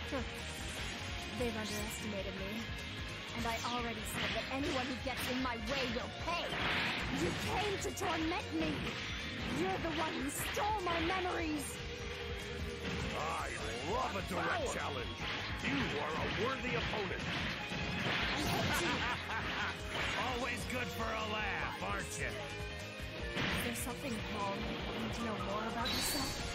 They've underestimated me. And I already said that anyone who gets in my way will pay. You came to torment me. You're the one who stole my memories. I love a direct challenge. You are a worthy opponent. Always good for a laugh, aren't you? Is there something wrong with wanting to know more about yourself?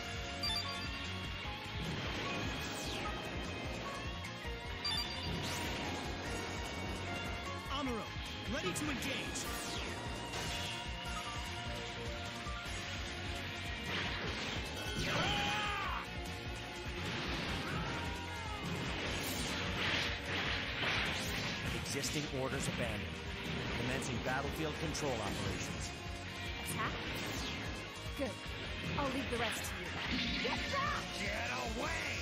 Amuro, ready to engage. Existing orders abandoned. Commencing battlefield control operations. Attack? Good. I'll leave the rest to you. Get back! Get away!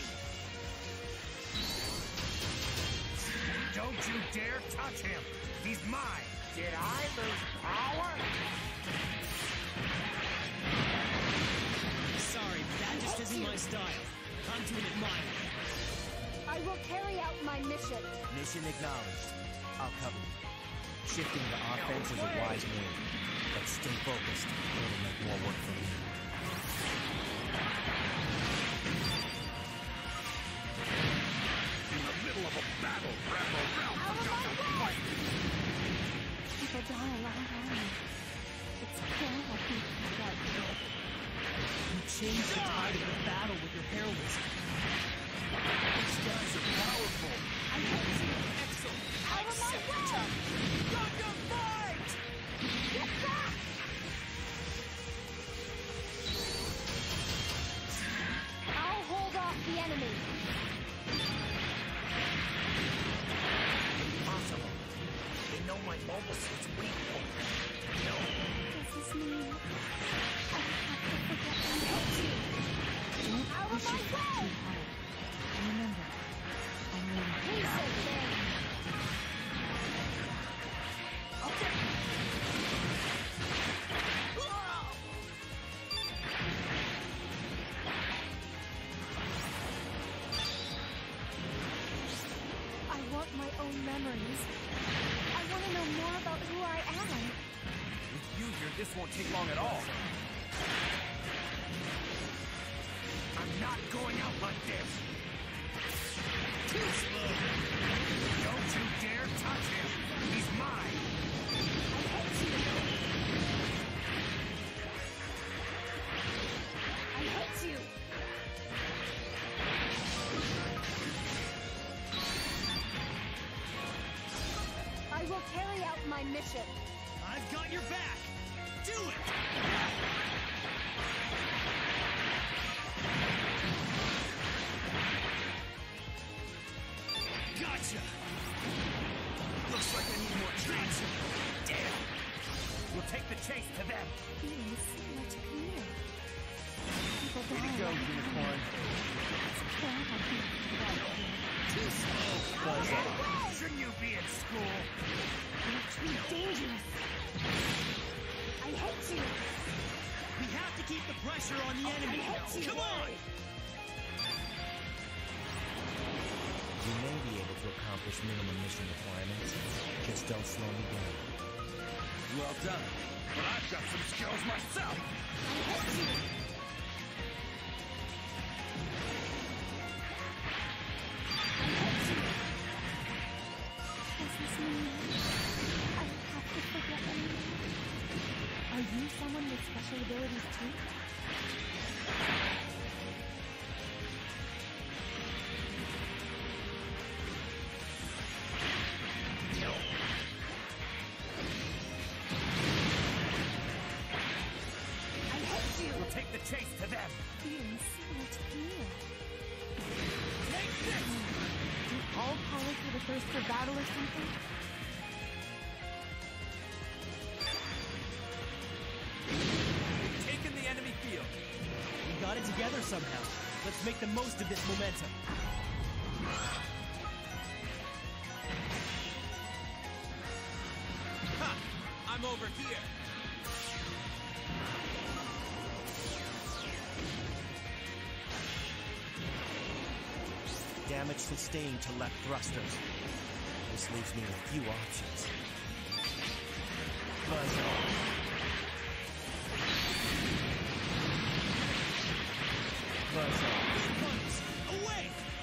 Don't you dare touch him! He's mine! Did I lose power? Sorry, that just isn't my style. Come to an admirer. I will carry out my mission. Mission acknowledged. I'll cover you. Shifting to offense is a wise move, but stay focused. It'll make more work for me. In the middle of a battle, wrap around for just a fight! People die around me. It's killing my people right here. You changed the tide of the battle with your heroism. These guys are powerful! I hate you! Excellent! Out of my way! Gundam fight! Get back! I'll hold off the enemy. Impossible! They know my mobile suit's weak point. No. Does this mean I have to forget to hate you? Out of my way! Remember, I'm ready. Piece of thing! I want my own memories. I want to know more about who I am. With you here, this won't take long at all. I'm not going out like this! Too slow! Don't you dare touch him! He's mine! I hate you! I will carry out my mission. I've got your back! Do it! Gotcha! Looks like I need more traction. Damn! We'll take the chase to them! Feeling similar to Camille. People Way to die go, around me. Unicorn. It's killing my people right here. Too slow! Out of my way! Shouldn't you be in school? You're too dangerous. I hate you. We have to keep the pressure on the enemy! I hate you. Come on! You may be able to accomplish minimum mission requirements. Just don't slow me down. Well done. But I've got some skills myself! I hate you. Does this mean I have to forget anything? Are you someone with special abilities too? I hate you! We'll take the chase to them! Feeling similar to Camille. Take this! Do all pilots have a thirst for battle or something? We've taken the enemy field! We got it together somehow. Let's make the most of this momentum. Ha! I'm over here! damage sustained to left thrusters. This leaves me with few options. Buzz off. Buzz off. Away!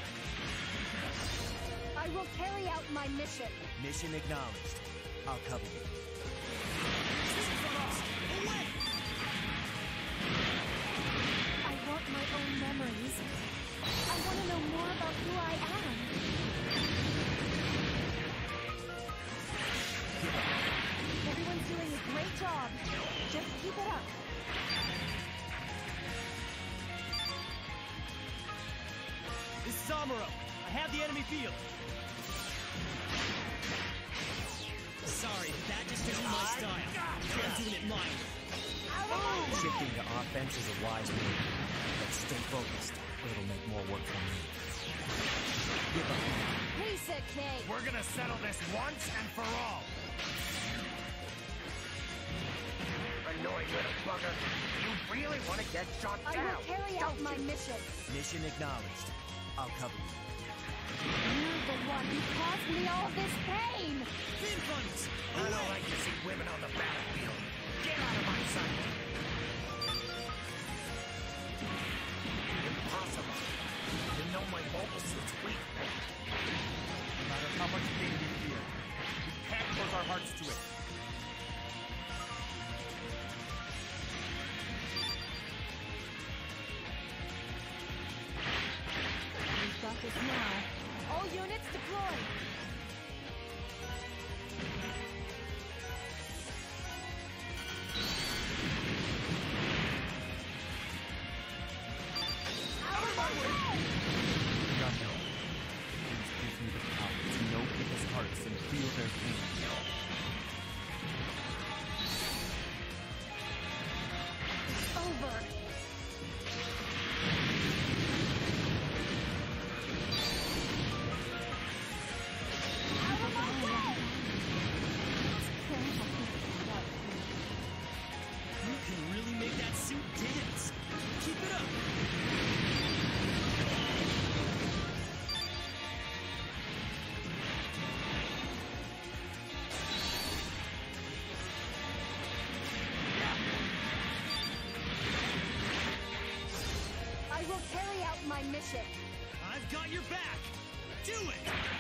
I will carry out my mission. Mission acknowledged. I'll cover you. Away! I want my own memories. I want to know more about who I am. Everyone's doing a great job. Just keep it up. This is Amuro. I have the enemy field. Sorry, that just isn't my style. I'm doing it mine. Shifting to offense is a wise move, but stay focused, or it'll make more work for me. Give up. Piece of cake. We're gonna settle this once and for all. Annoying little bugger. You really want to get shot I down? will carry out my mission. Mission acknowledged. I'll cover you. You're the one who caused me all this pain. Fin bunnies! I don't like to see women on the battlefield. Get out of my sight. Impossible. You know my mobile suit's weak. No matter how much pain we feel, we can't close our hearts to it. We've got this now. All units deployed. Out of my way! Gundam, please give me the power to know people's hearts and feel their pain. It's over. Out of my way! You can really make that suit dance. Keep it up. I will carry out my mission. I've got your back. Do it!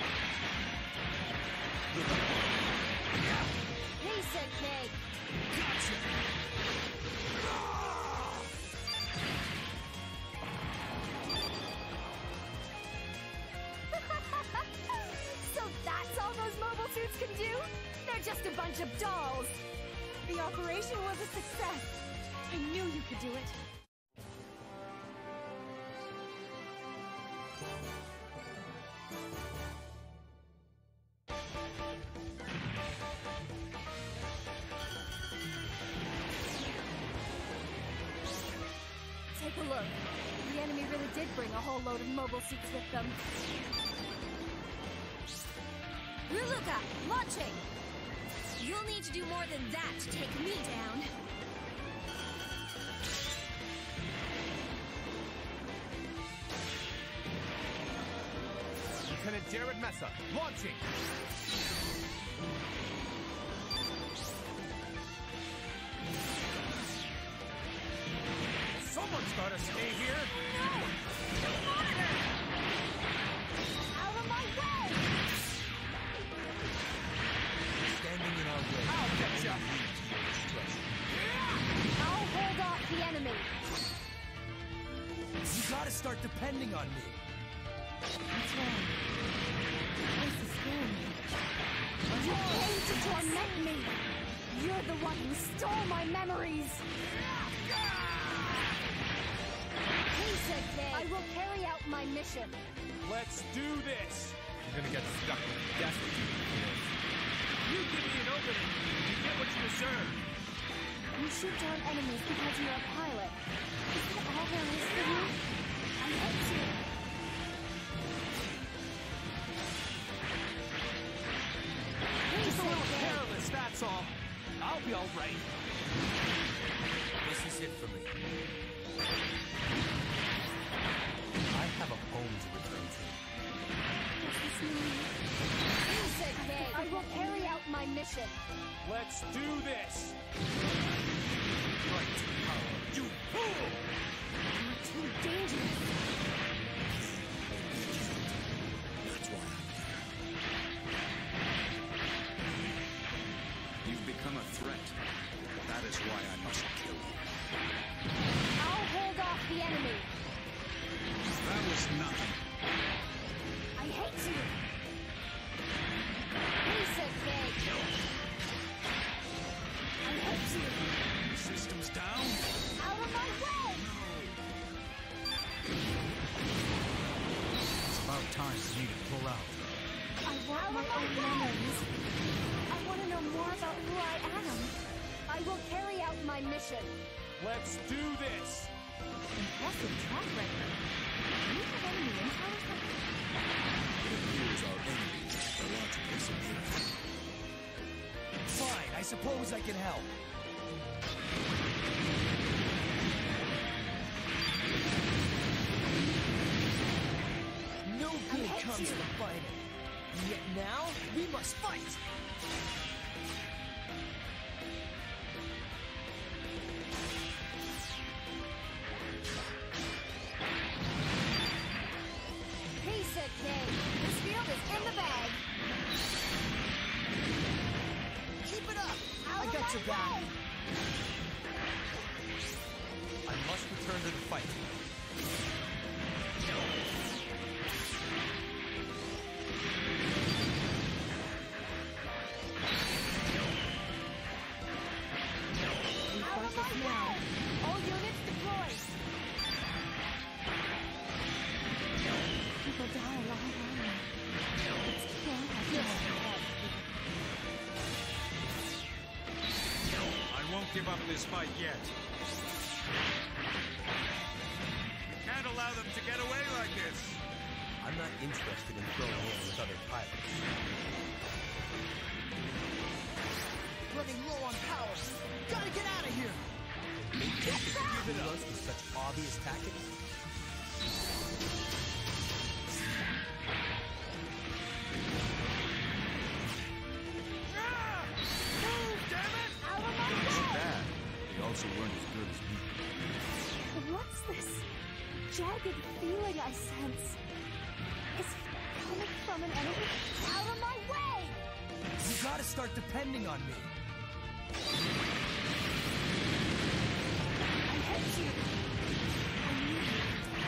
Piece of cake. Gotcha! So that's all those mobile suits can do? They're just a bunch of dolls. The operation was a success. I knew you could do it. Take a look. The enemy really did bring a whole load of mobile suits with them. Ruluka, launching! You'll need to do more than that to take me down. Lieutenant Jared Mesa, launching! Someone's gotta stay here. Out of my way! Standing in our way. I'll get ya. I'll hold off the enemy. You gotta start depending on me. What's wrong? This is scary. You came to torment me. You're the one who stole my memories. Piece of cake. I will carry out my mission. Let's do this! You're gonna get stuck with Destiny. You give me an opening, you get what you deserve. You shoot down enemies because you're a pilot. Is that all there is for you? I hate you. Just a little careless, that's all. I'll be all right. This is it for me. I have a home to return to. Let's do this! Right, power, you fool! You're too dangerous. That's why I'm here. You've become a threat. That is why I must kill you. I'll hold off the enemy. That was nothing. I hate you. Piece of cake. I hate you. Systems down? Out of my way! It's about time for me to pull out. I want my own memories. I want to know more about who I am. I will carry out my mission. Let's do this! Impressive track record. Do you have any intel or something? It appears our enemies are logically superior. Fine, I suppose I can help. No good comes from fighting. And yet now, we must fight! Piece of cake. This field is in the bag. Keep it up! Out I of got my your back. way! I must return to the fight. Out of my way! All units deployed. People die all around me. It's terrible. I won't give up this fight yet. You can't allow them to get away like this. I'm not interested in throwing in with other pilots. Running low on power. Gotta get out of here! Give us with such obvious tactics? Move, damn it! Out of my Not way! bad. They also weren't as good as me. What's this jagged feeling I sense? Is it coming from an enemy? Out of my way! You gotta start depending on me. I hate you! I need you.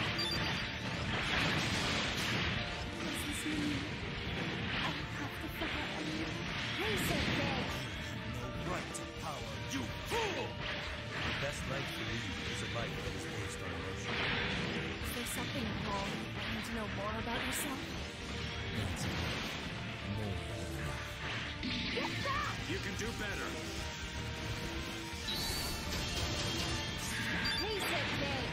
Does this mean I have to forget you? Piece of cake! No right to power. You fool! The best life for me is a life that is based on emotion. Is there something wrong with wanting to know more about yourself? That's more than enough. Get back! You can do better. Piece of cake!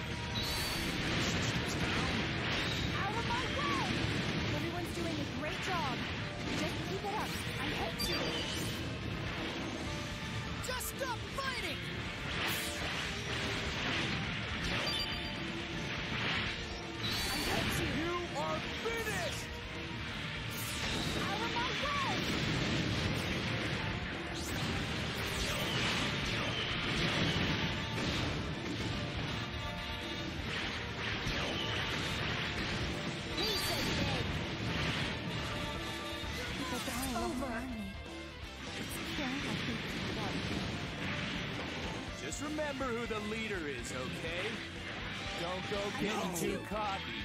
Out of my way! Everyone's doing a great job. Just keep it up. I hate you. Just stop fighting! I hate you. You are finished! Out of my way! Piece of cake! People die all around me. It's terrible to give up. Just remember who the leader is, okay? Don't go getting too cocky.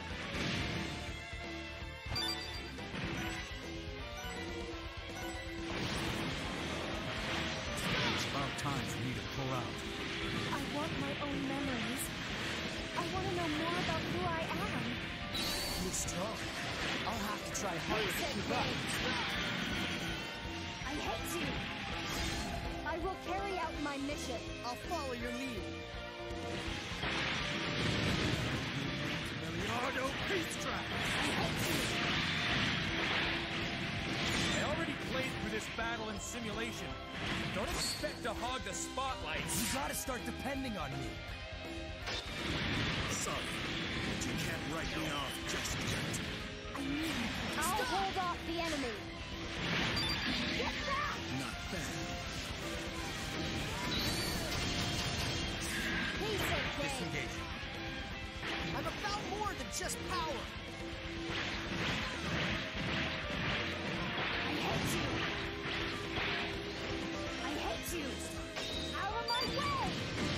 It's about time for me to pull out. I want my own memories. I want to know more about who I am. You're strong. I'll have to try harder Piece to of keep up. cake! I hate you. I will carry out my mission. I'll follow your lead. Leonardo Peace Trap! I hate you. I already played through this battle in simulation. Don't expect to hog the spotlight. You gotta start depending on me. Sorry, but you can't write me off just yet. I need you. I'll hold off the enemy. Get back! Not bad. Piece of cake. Disengage. I'm about more than just power. I hate you. I hate you. Out of my way.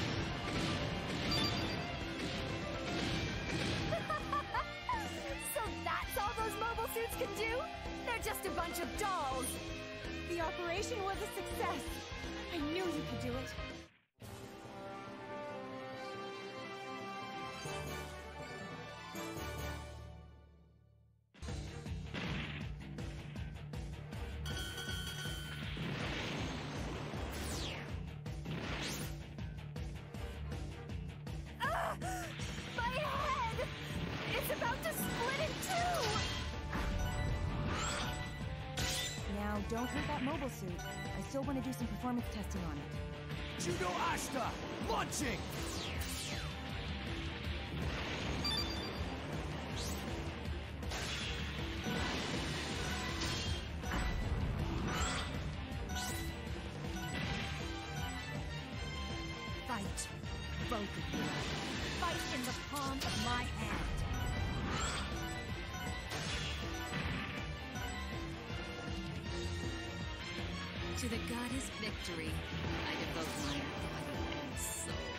So that's all those mobile suits can do? They're just a bunch of dolls. The operation was a success. I knew you could do it. My head! It's about to split in two! Now, don't hurt that mobile suit. I still want to do some performance testing on it. Judo Ashta! Launching! Fight. Both of you. Fight in the palm of my hand. To the goddess victory, I devote my body and soul.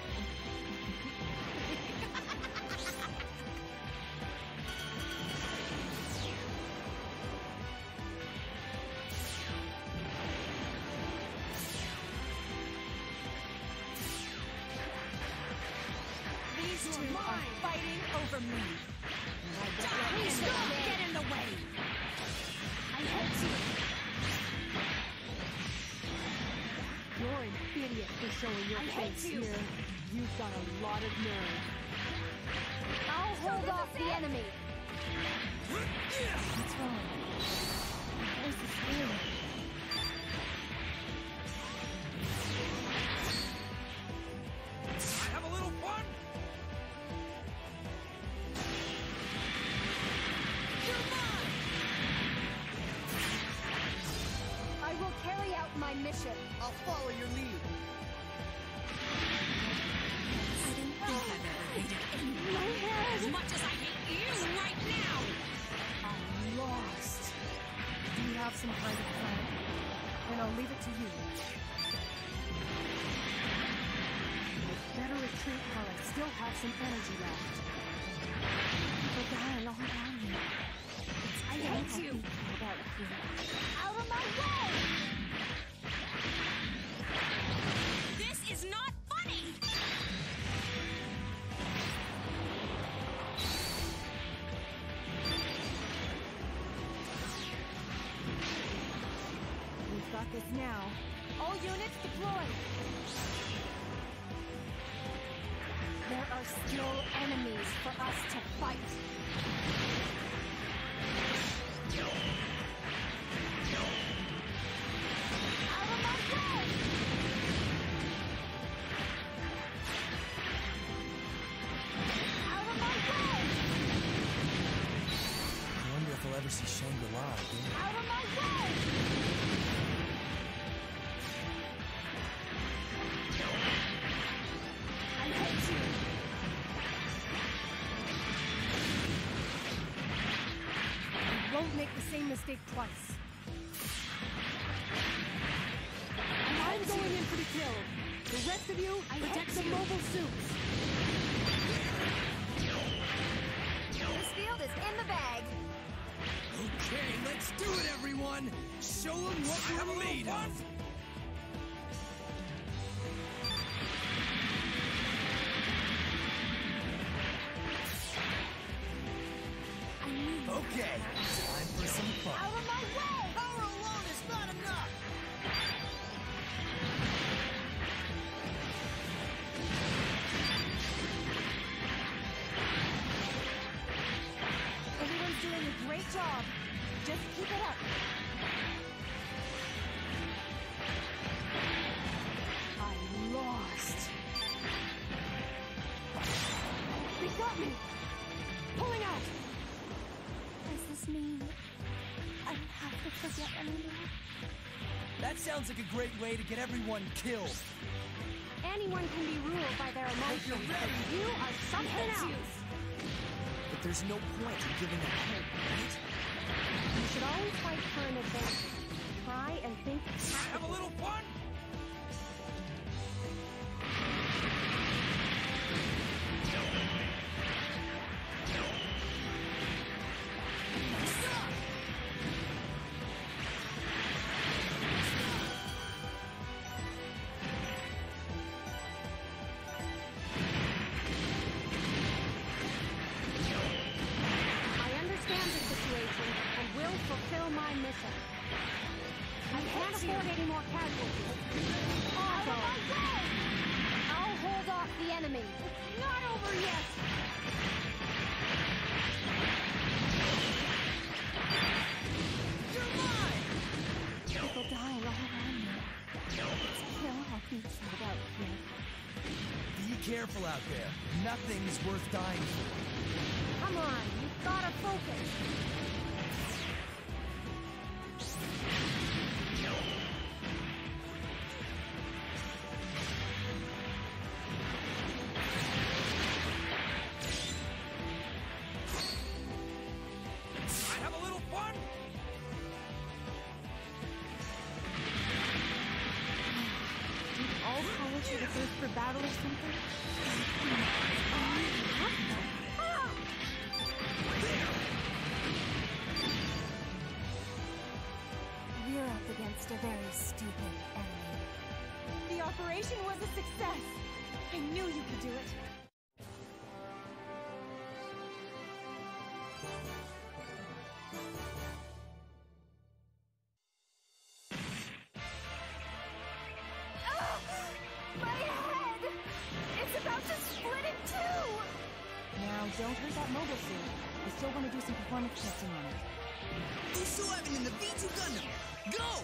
These two are fighting over me. Please don't get in the way. I hate you. You're an idiot for showing your I hate face you. here. You've got a lot of nerve. I'll hold off the enemy. What's wrong? My voice is scaling. I have a little fun. I will carry out my mission. I'll follow your lead. I don't think I've ever hated anyone My head! as much as I hate you right now! I'm lost. Do you have some kind of plan? Then I'll leave it to you. I'd better retreat while I still have some energy left. People dying all around me. I hate you. About you. Out of my way! This is not funny! We've got this now. All units deployed. There are still enemies for us to fight. Out of my way! Out of my way! I wonder if we'll ever see Shangri-La again. Out of my way! I hate you! We won't make the same mistake twice. I'm going in for the kill. The rest of you, protect the mobile suits. This field is in the bag. Okay, let's do it, everyone! Show them what we're made of! Okay, time for some fun. Out of my way! Power alone is not enough! Everyone's doing a great job. Just keep it up. I'm lost. They got me! Pulling out! Does this mean I don't have to forget anymore? That sounds like a great way to get everyone killed. Anyone can be ruled by their emotions, but you are something else. But there's no point in giving up hope, right? You should always fight for an advance. Try and think. Have a little fun? Fulfill my mission. I can't afford any more casualties. Out of my way! I'll hold off the enemy. It's not over yet! You're mine! People dying all around me. Still, I'll be killed out here. Be careful out there. Nothing's worth dying for. Come on, you've gotta focus. For battle or something? We're up against a very stupid enemy. The operation was a success. I knew you could do it. Don't hurt that mobile suit. I still want to do some performance testing on it. Whosoever in the V2 Gundam, go!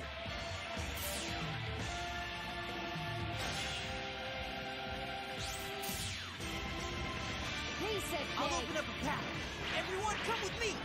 He said I'll open up a path. Everyone, come with me!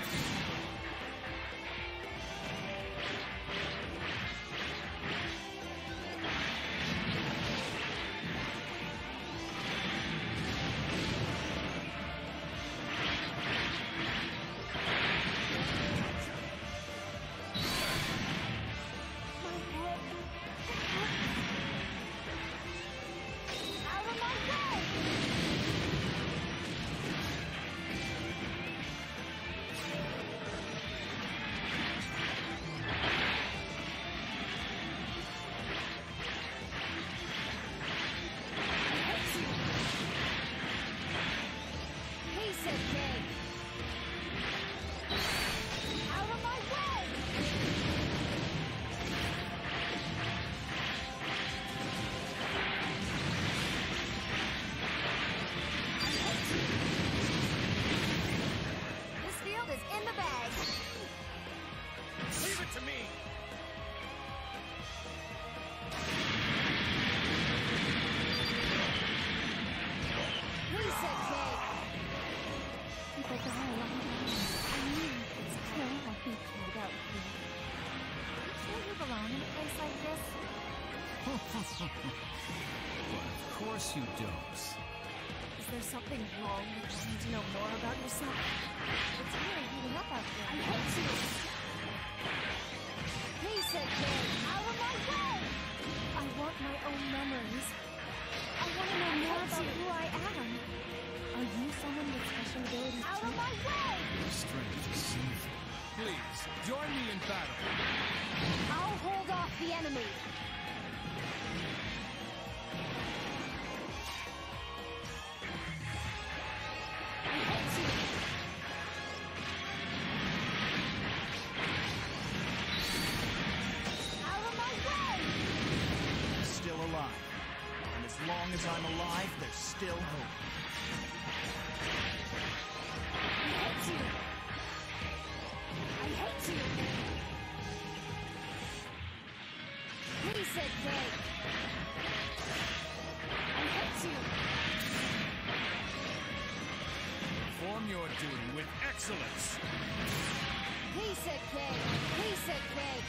Of course you don't. Is there something wrong with wanting to know more about yourself? It's really heating up out there. I hate you! He said, out of my way! I want my own memories. I want to know more about who I am. Are you someone with special abilities out of my way! Your strength is sinful. Please, join me in battle. I'll hold off the enemy. As long as I'm alive, there's still hope. I hate you! I hate you! He said gay. I hate you! Perform your duty with excellence. Piece of cake! Piece of cake!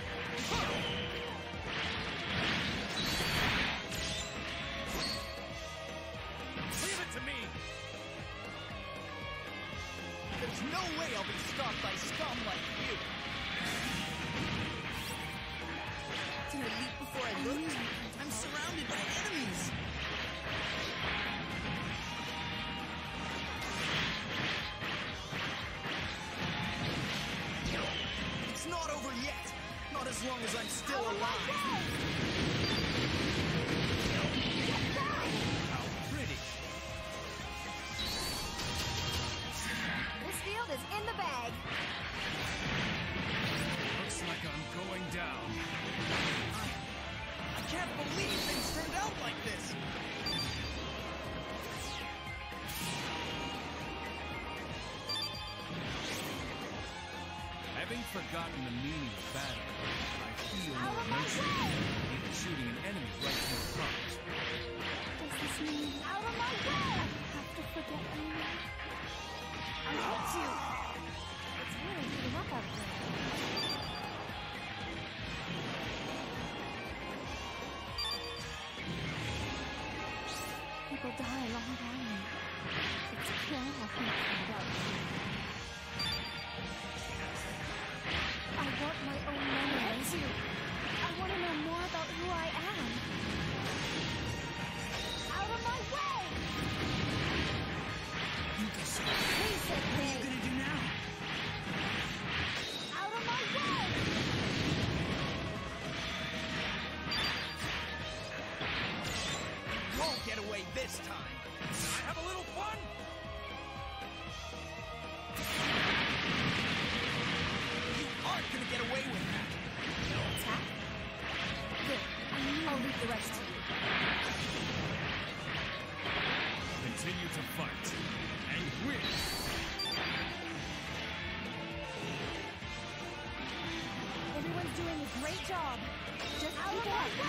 Leave it to me! There's no way I'll be stopped by scum like you! Did I leap before I looked? I'm surrounded by enemies! It's not over yet! Not as long as I'm still alive! How pretty! This field is in the bag! Looks like I'm going down. I can't believe things turned out like this! Having forgotten the meaning of battle, I feel more emotion, even shooting an enemy right through the heart. Does this mean out of my way? I have to forget anyone. I hate you! It's really heating up out there. People die along the way. It's killing what we find out. I want my own memories. I want to know more about who I am. Out of my way! Piece of Piece of what are you cake! gonna do now? Out of my way! You won't get away this time! Can I have a little fun? You aren't gonna get away with that! Attack? Good. I'll leave the rest to you. Continue to fight and win. Everyone's doing a great job. Just keep it up.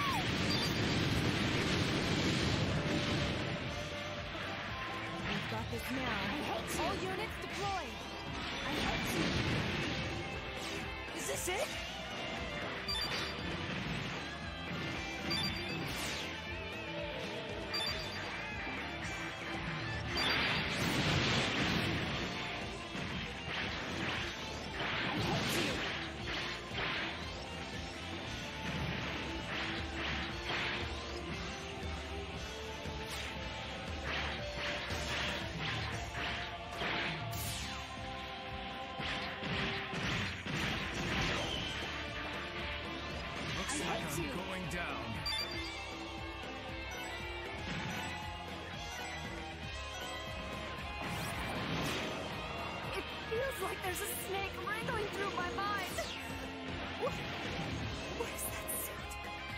We've got this now. I hate you. All units deployed. I hate you. Is this it? Looks like I'm going down. It feels like there's a snake wriggling through my mind. What is that sound?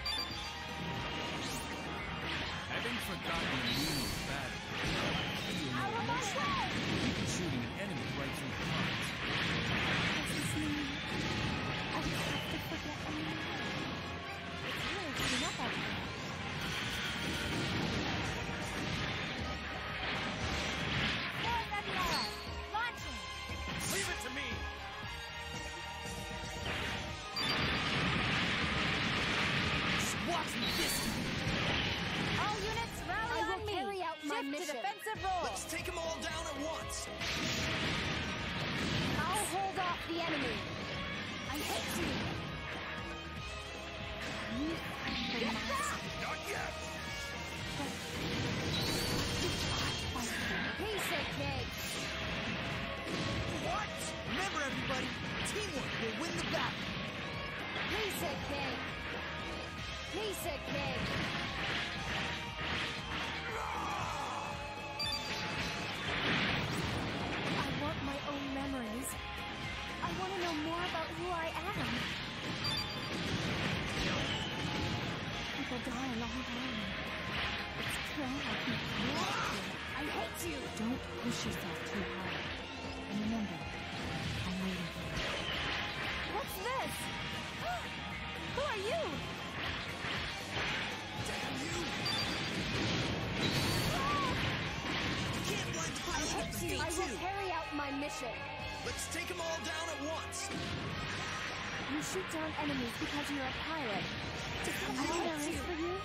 Having forgotten the meaning of battle, I feel Out more of my emotion, way! even shooting an enemy right through the heart. Does this mean I have to forget anyone? It's really heating up out there. Hey, Nebula! Launching! Leave it to me! Just watch me this time! All units rally I will on me! carry out my Shift mission. to defensive role! Let's take them all down at once! I'll hold off the enemy. I hate you! Not yet! Piece of cake. What? Remember, everybody, teamwork will win the battle! Piece of cake. Piece of cake. I want my own memories. I want to know more about who I am. People die along the way. It's killing my people. I hate you! Don't push yourself too hard. And remember, I'm waiting for you. What's this? Who are you? Damn you! You can't blind the I punishment hate of you! me I will too! carry out my mission. Let's take them all down at once. You shoot down enemies because you're a pilot. Does that mean there is for you?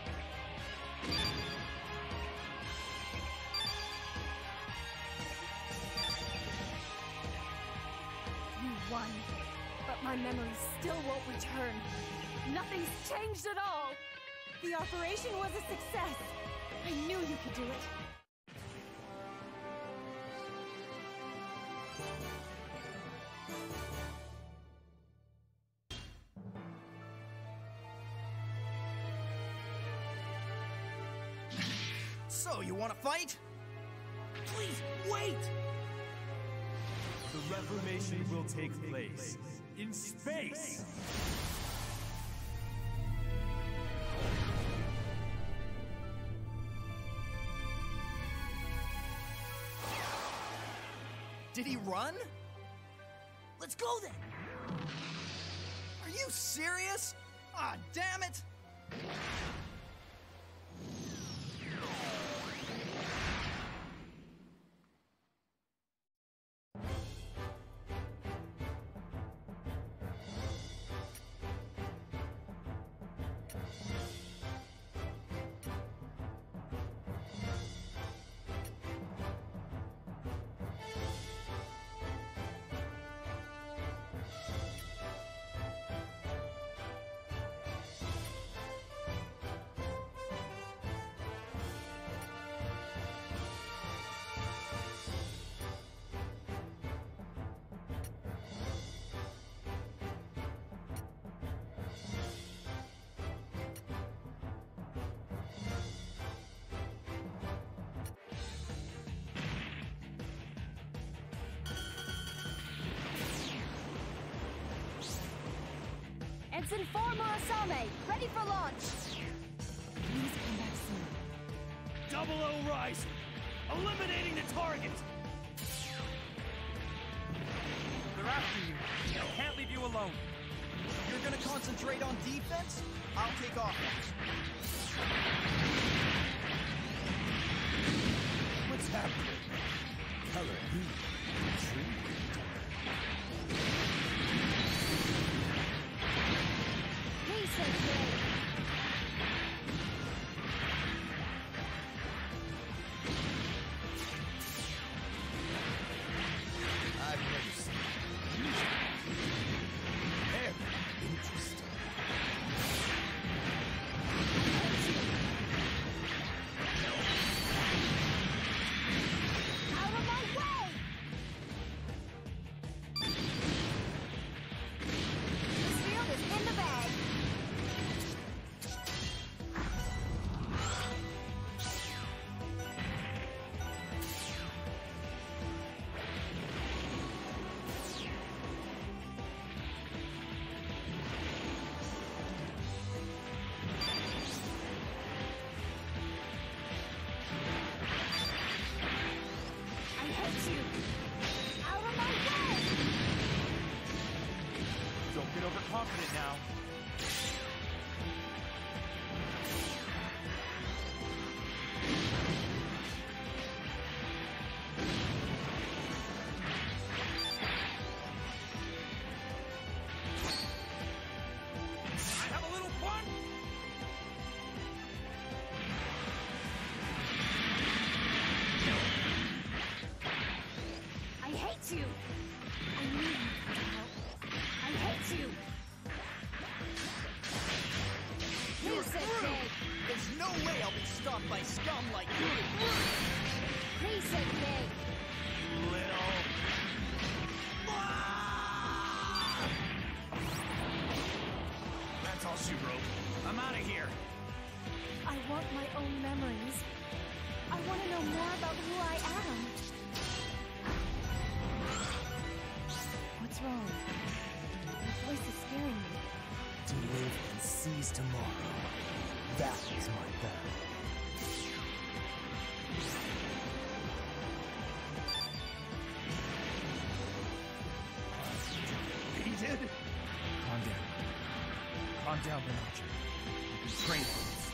You won, but my memories still won't return. Nothing's changed at all. The operation was a success. I knew you could do it. So, you want to fight? Please, wait! The Reformation will take place in space. Did he run? Let's go then! Are you serious? Ah, damn it! Ensign 4 Murasame, ready for launch. Please come back soon. Double O Rise! Eliminating the target! They're after you. I can't leave you alone. You're gonna concentrate on defense? I'll take offense. What's happening? Color B. Please say yay. I've never seen it. Very interesting. Out of my way! This field is in the bag. I hate you! Out of my way! Don't get overconfident now. I have a little fun! I hate you! I knew you could help. I hate you! Please say yay! There's no way I'll be stopped by scum like you. Please say yay! Little. That's all she wrote. I'm out of here. I want my own memories. I want to know more about who I am. What's wrong? Your voice is scaring me. To live and seize tomorrow. That is my goal. He did? Calm down. Calm down, Bernardo. You've been trained for this.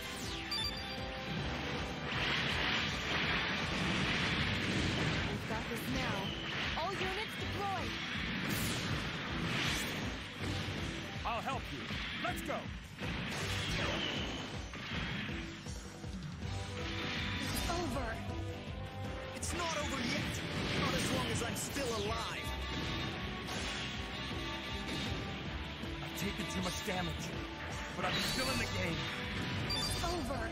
We've got this now. go! It's over. It's not over yet. Not as long as I'm still alive. I've taken too much damage, but I'm still in the game. It's over.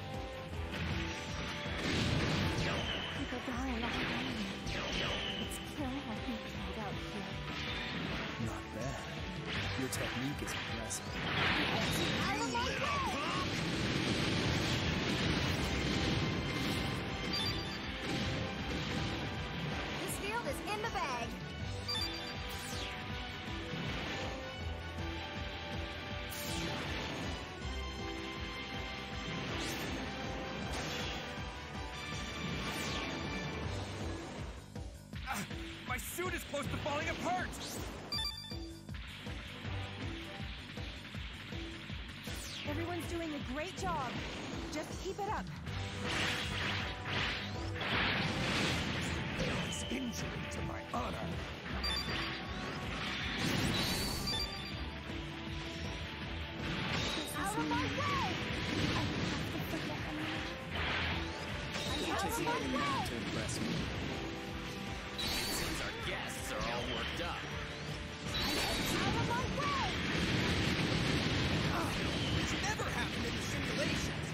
People die all around me. It's killing how people get out here. Not bad. Your technique is impressive. Out of my way! This field is in the bag. My suit is close to falling apart! Everyone's doing a great job. Just keep it up. This injury to my honor. Out of my way! You're taking all you need to impress me. Seems our guests are all worked up. Out of my way! It's never happened in the simulations.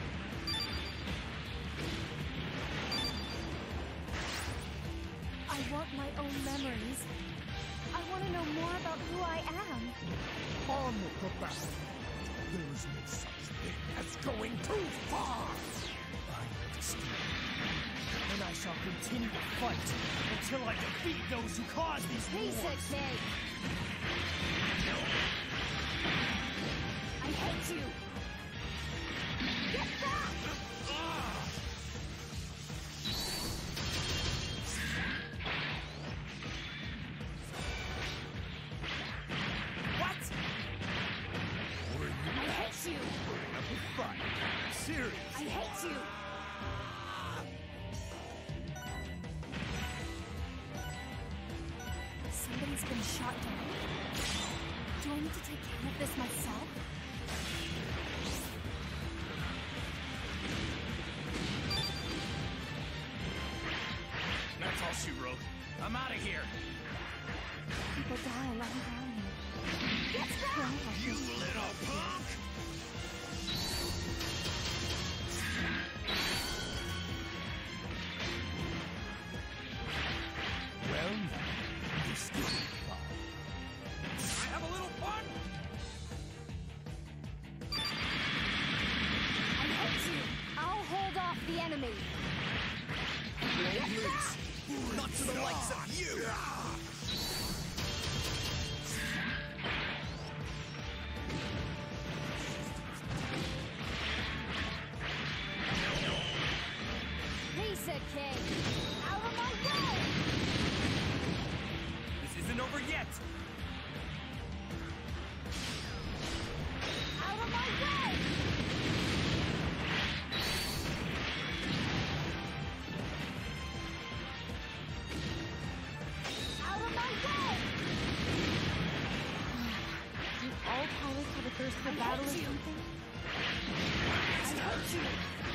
I want my own memories. I want to know more about who I am. On the professor. There is no such thing as going too far. I understand. And I shall continue to fight until I defeat those who cause these Piece wars. of cake! I hate you! Get back! What? I hate you! Fine. Serious. I hate you! Somebody's been shot down. Do I need to take care of this myself? That's all she wrote. I'm out of here. People die all around me. Get back! You little punk! Well, you still fine. I have a little fun? I hate you! I'll hold off the enemy! Get back! Not to the likes of you. Piece of cake! Out of my way! This isn't over yet. Out of my way! Out of my way! Do all pilots have a thirst for battle or something? I hate you!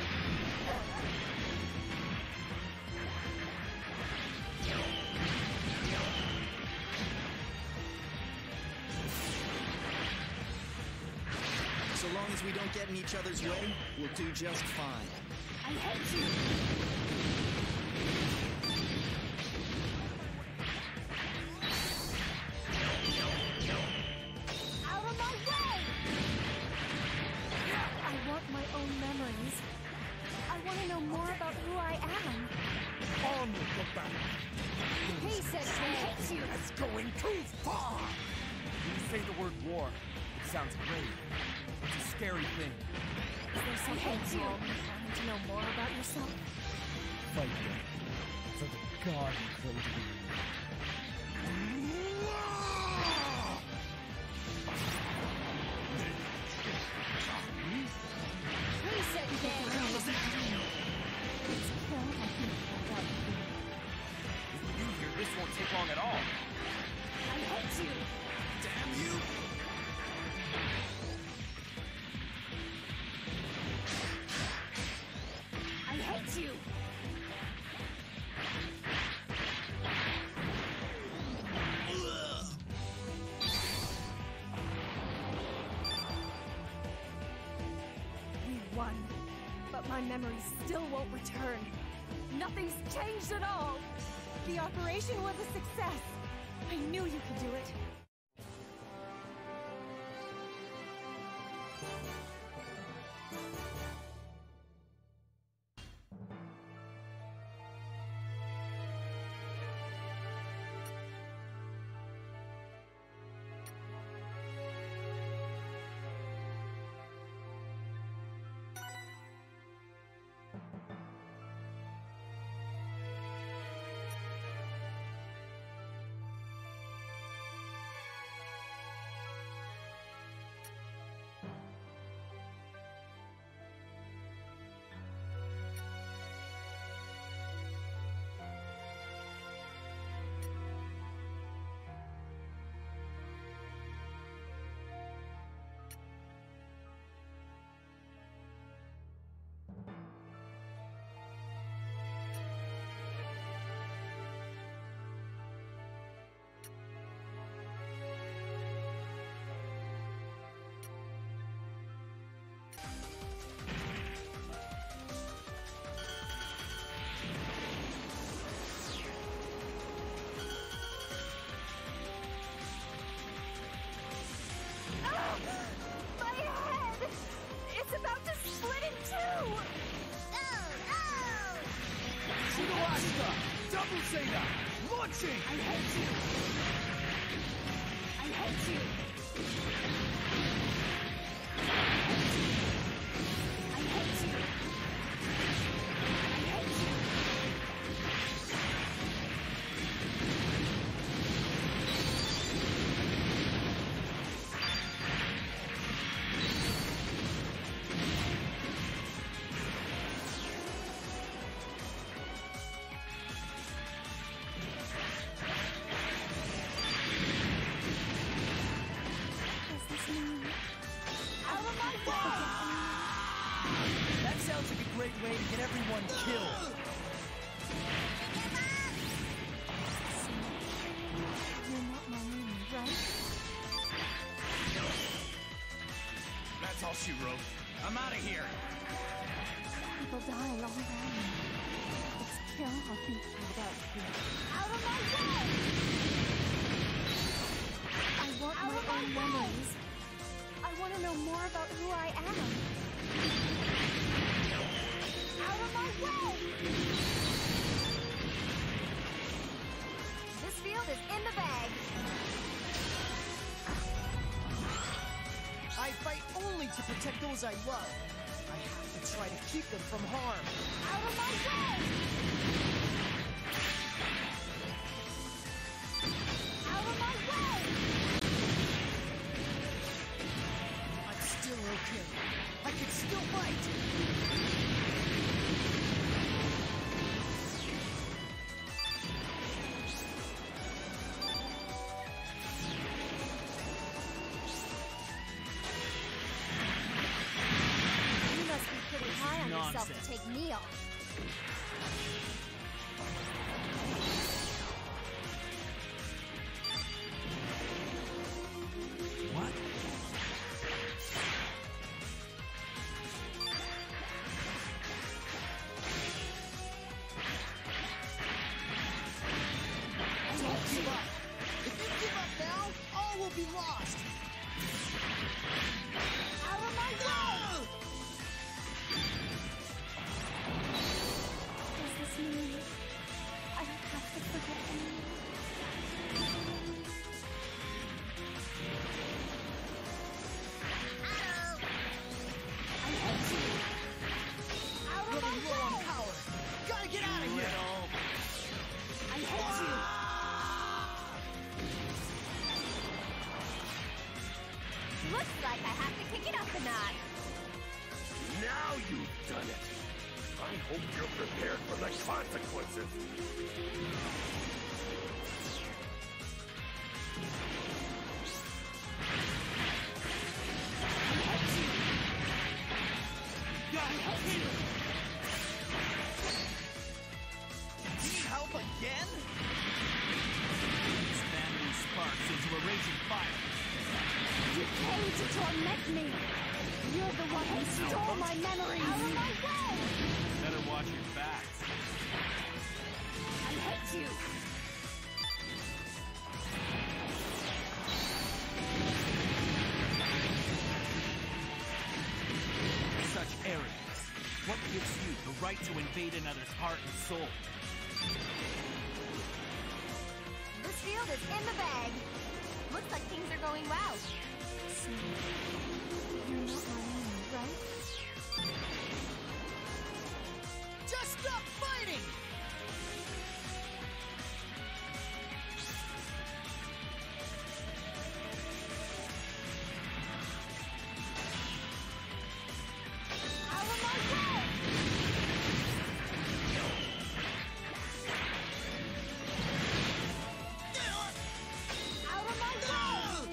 So long as we don't get in each other's way, we'll do just fine. I hate you! Out of my way! I want my own memories. I want to know more about who I am. On with the battle. He says I hate you! That's going too far. When you say the word war, it sounds great. It's a scary thing. Is there something wrong with wanting to know more about yourself? Fight them for the god who killed you. He said It's killing how people get out here. With you here, this won't take long at all. I hate you! Damn you! But my memory still won't return. Nothing's changed at all. The operation was a success. I knew you could do it. My head! It's about to split in two! Oh! Shigawashita! Double Zeta! Launching! I hate you! I hate you! I hate you! I hate you! That sounds like a great way to get everyone killed. You're not my enemy, right? That's all she wrote. I'm out of here. People dying all around me. Let's kill how people get out here. Out of my way! I want my own memories. I want to know more about who I am. Out of my way! This field is in the bag. I fight only to protect those I love. I have to try to keep them from harm. Out of my way! Out of my way! I'm still okay. I can still fight. You must be pretty high on yourself to take me on. What? Don't give up. If you give up now, all will be lost. Out of my way! Does this mean I don't have to forget anyone? I hate you! Out of my Running low on way! power. Gotta get out of here. I hate you! Looks like I have to kick it up a notch. Now you've done it. I hope you're prepared for the consequences. Need help again? Fan these sparks into a raging fire. You came to torment me! You're the one who stole my memories! Out of my way! Better watch your backs. I hate you! Such arrogance. What gives you the right to invade another's heart and soul? This field is in the bag. Looks like things are going well. So, you're not my enemy, right? Just stop fighting! Out of my way! Out of my way!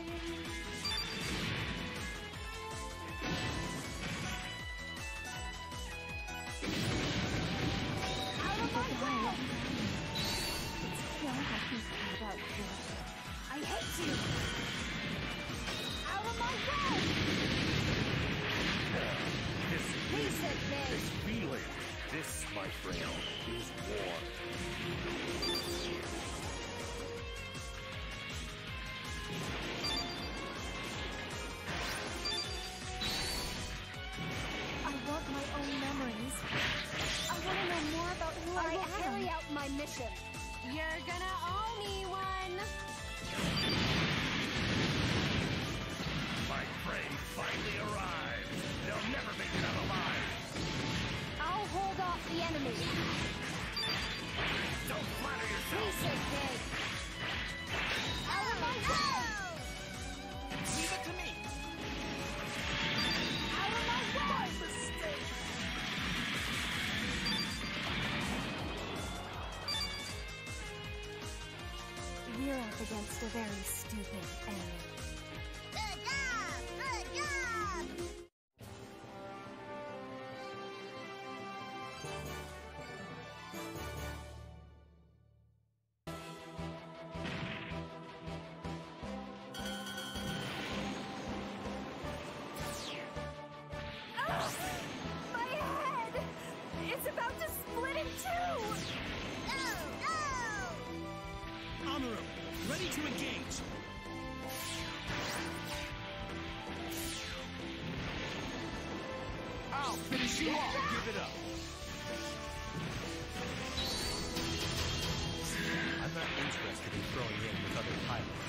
Out of my way! It's not happy about you. I hate you! Out of my way! Piece of cake. This feeling, this, my friend, is war. I want my own memories. I want to know more about who I Alright, am. carry out my mission. You're gonna owe me one. My friend finally arrived. They'll never make it out alive. I'll hold off the enemy. Don't flatter yourself. Piece of cake. Out of my way! Leave it to me! Out of my way! Mistake! We're up against a very stupid enemy. Good job! Good job! My head! It's about to split in two! No! No! Amaru, ready to engage. I'll finish you off. Give it up. I'm not interested in throwing in with other pilots.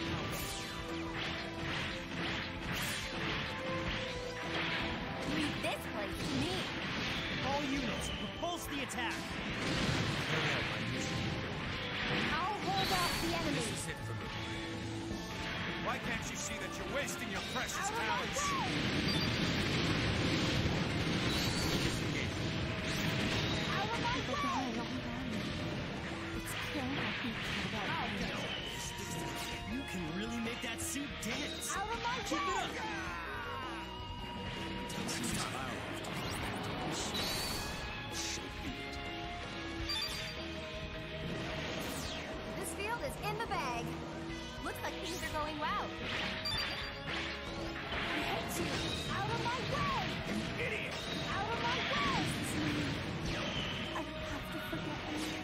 Leave this place to me. All units, repulse the attack. Carry out my mission. I'll hold off the enemy. This is it for me. Why can't you see that you're wasting your precious Out of my talents? way! Out of my way! It's killing my people about you. You can really make that suit dance. Out of my Keep it way! up. This field is in the bag. Looks like things are going well. I hate you! Out of my way! Idiot! Out of my way! I have to forget you.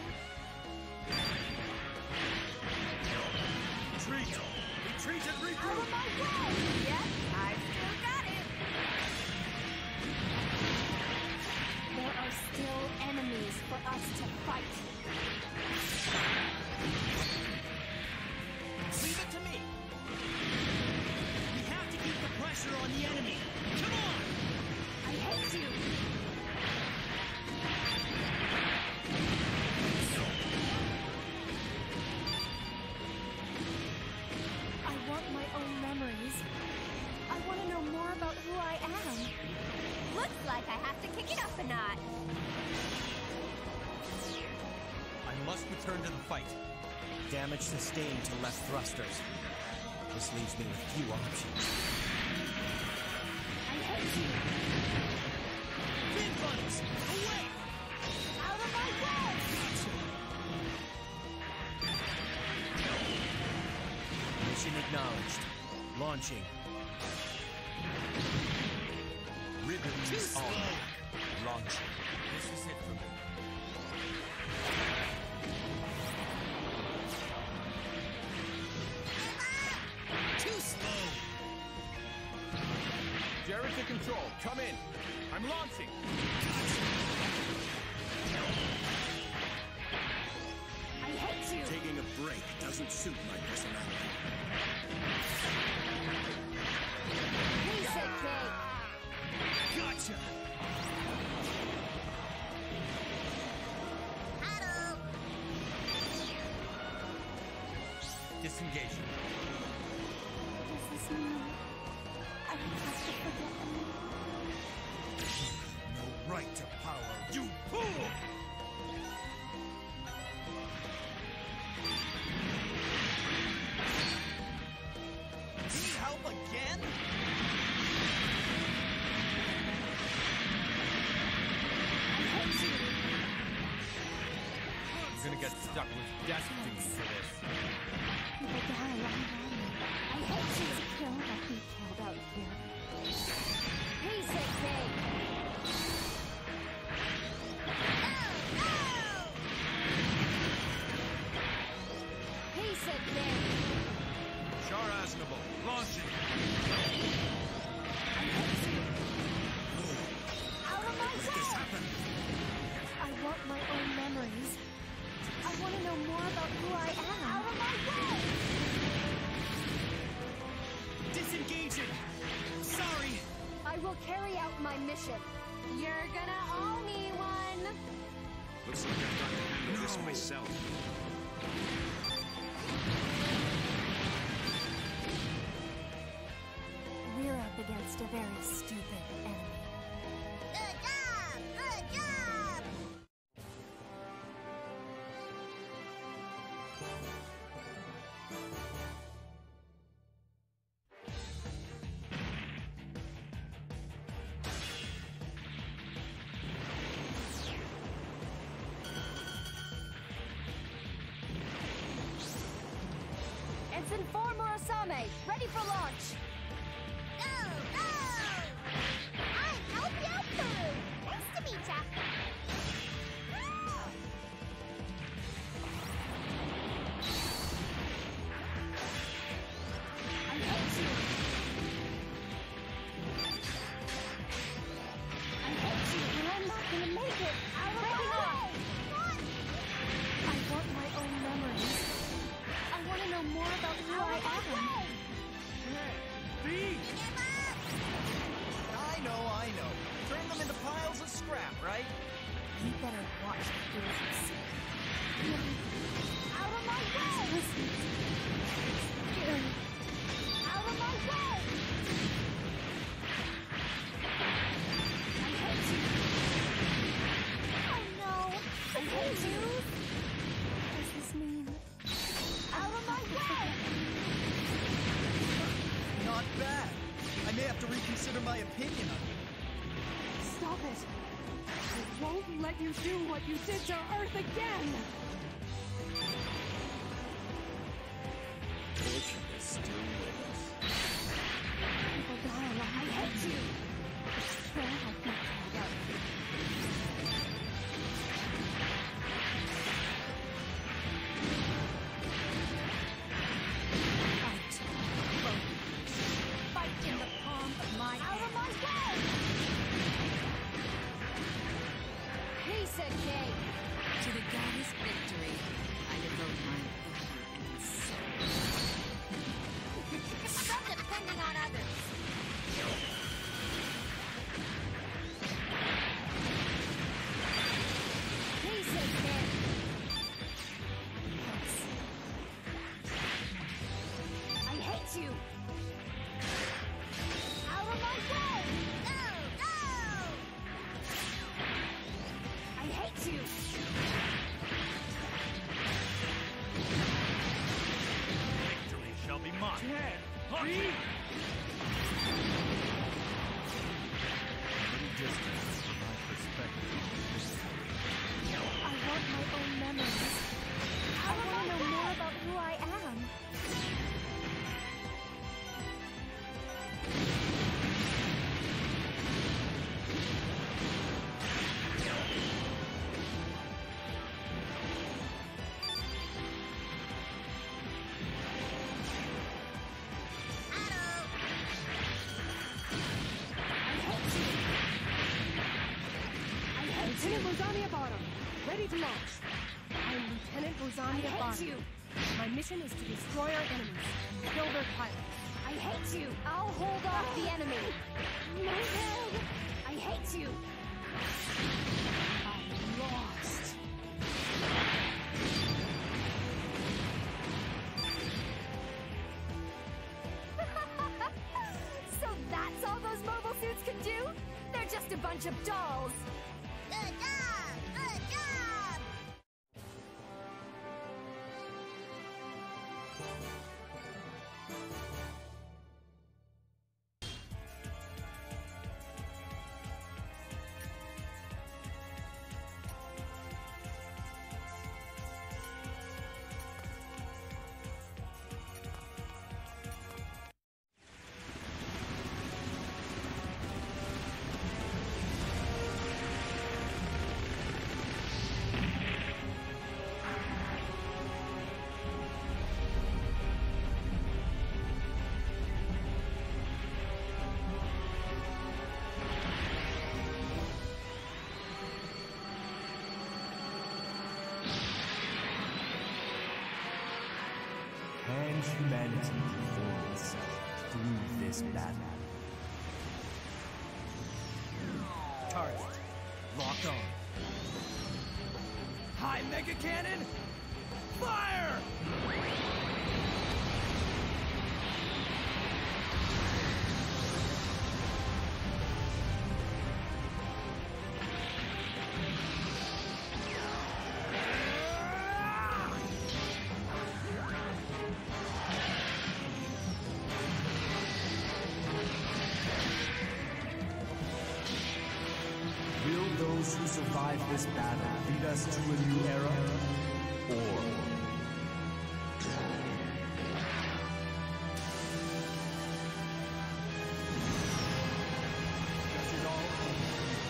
Retreat! Retreat and Out regroup! of my way! Yep, I still got it. There are still enemies for us to fight. Leave it to me. We have to keep the pressure on the enemy. Come on. I hate you! I want my own memories. I want to know more about who I am. Looks like I have to kick it up a notch. I must return to the fight. Damage sustained to left thrusters. This leaves me with few options. I hate you! Fin bunnies, away. Out of my way! Mission acknowledged. Launching. Ribbons on. Launch. This is it for me. Too slow! Jared to control. Come in. I'm launching. I hate you! Taking a break doesn't suit my personality. Piece of cake! Gotcha! Disengaging. Does this mean I don't have to forget anymore? No right to power. You fool! Need help again? You're gonna get stuck with destiny for this. People die along the way. I hate you! It's kill like we killed out here. Piece of cake! Piece of cake! Char Aznable, launching. Out of my Let this way! happen. I want my own memories. I want to know more about who I am. Out of my way! Disengaging! Sorry! I will carry out my mission. You're gonna owe me one! Looks like I've got to handle this myself. We're up against a very stupid enemy. Good job! Good job! Ensign 4 Murasame, ready for launch! Go! Go! I'm Opio Peru! Nice to meet ya! I hate you! I hate you, and I'm not gonna make it! Out of my way! I want my own memories. I want to know more about who I am. I know. Turn them into piles of scrap, right? You better watch the girls. Out of my way! Out of my way! I hate you! Oh no! I hate you! Does this mean Out of my way! Not bad. I may have to reconsider my opinion on you. Stop it! I won't let you do what you did to Earth again! Fortune is still with us. people die along I hate you! It's kill like we killed out here. Fight in the palm of my hand! Out of my way! Piece of cake! To the goddess victory, I devote my body and soul. Stop depending on others! Piece of cake! I hate you! Out of my way! Go! Go! I hate you! Victory shall be mine. 10, 3, Distance from my perspective. I want my own memories. I want to know more about who I am. ready to launch. I am Lieutenant Rosalia Barney. My mission is to destroy our enemies and kill their pilots. I hate you! I'll hold off the enemy! My head! I hate you! I'm lost. So that's all those mobile suits can do? They're just a bunch of dolls! Good job! Good job! Can humanity reform itself through this battle? Target. Locked on. High Mega Cannon! Fire! Will those who survive this battle lead us to a new era? Or... does it all end?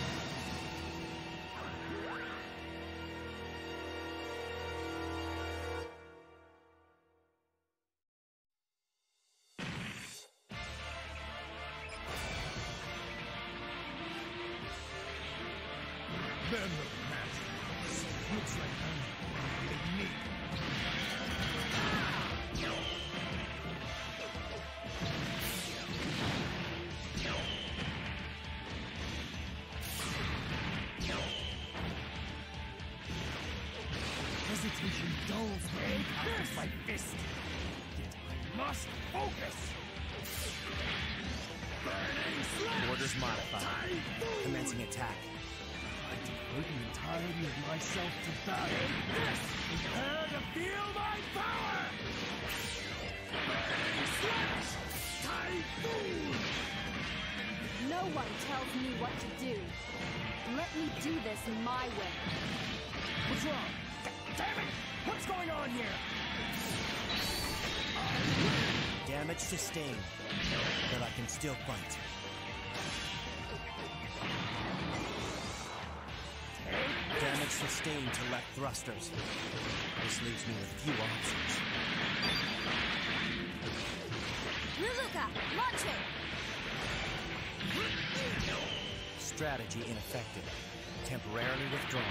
Then the match looks like I'm me. Hesitation dulls my impact with my fist. Yet I must focus! Orders modified. Commencing attack. I devote the entirety of myself to battle. Prepare to feel my power! Slash! Typhoon! No one tells me what to do. Let me do this my way. What's wrong? Damn it! What's going on here? Damage sustained, but I can still fight. Damage sustained to left thrusters. This leaves me with few options. Luluka, launch it! Strategy ineffective. Temporarily withdrawn.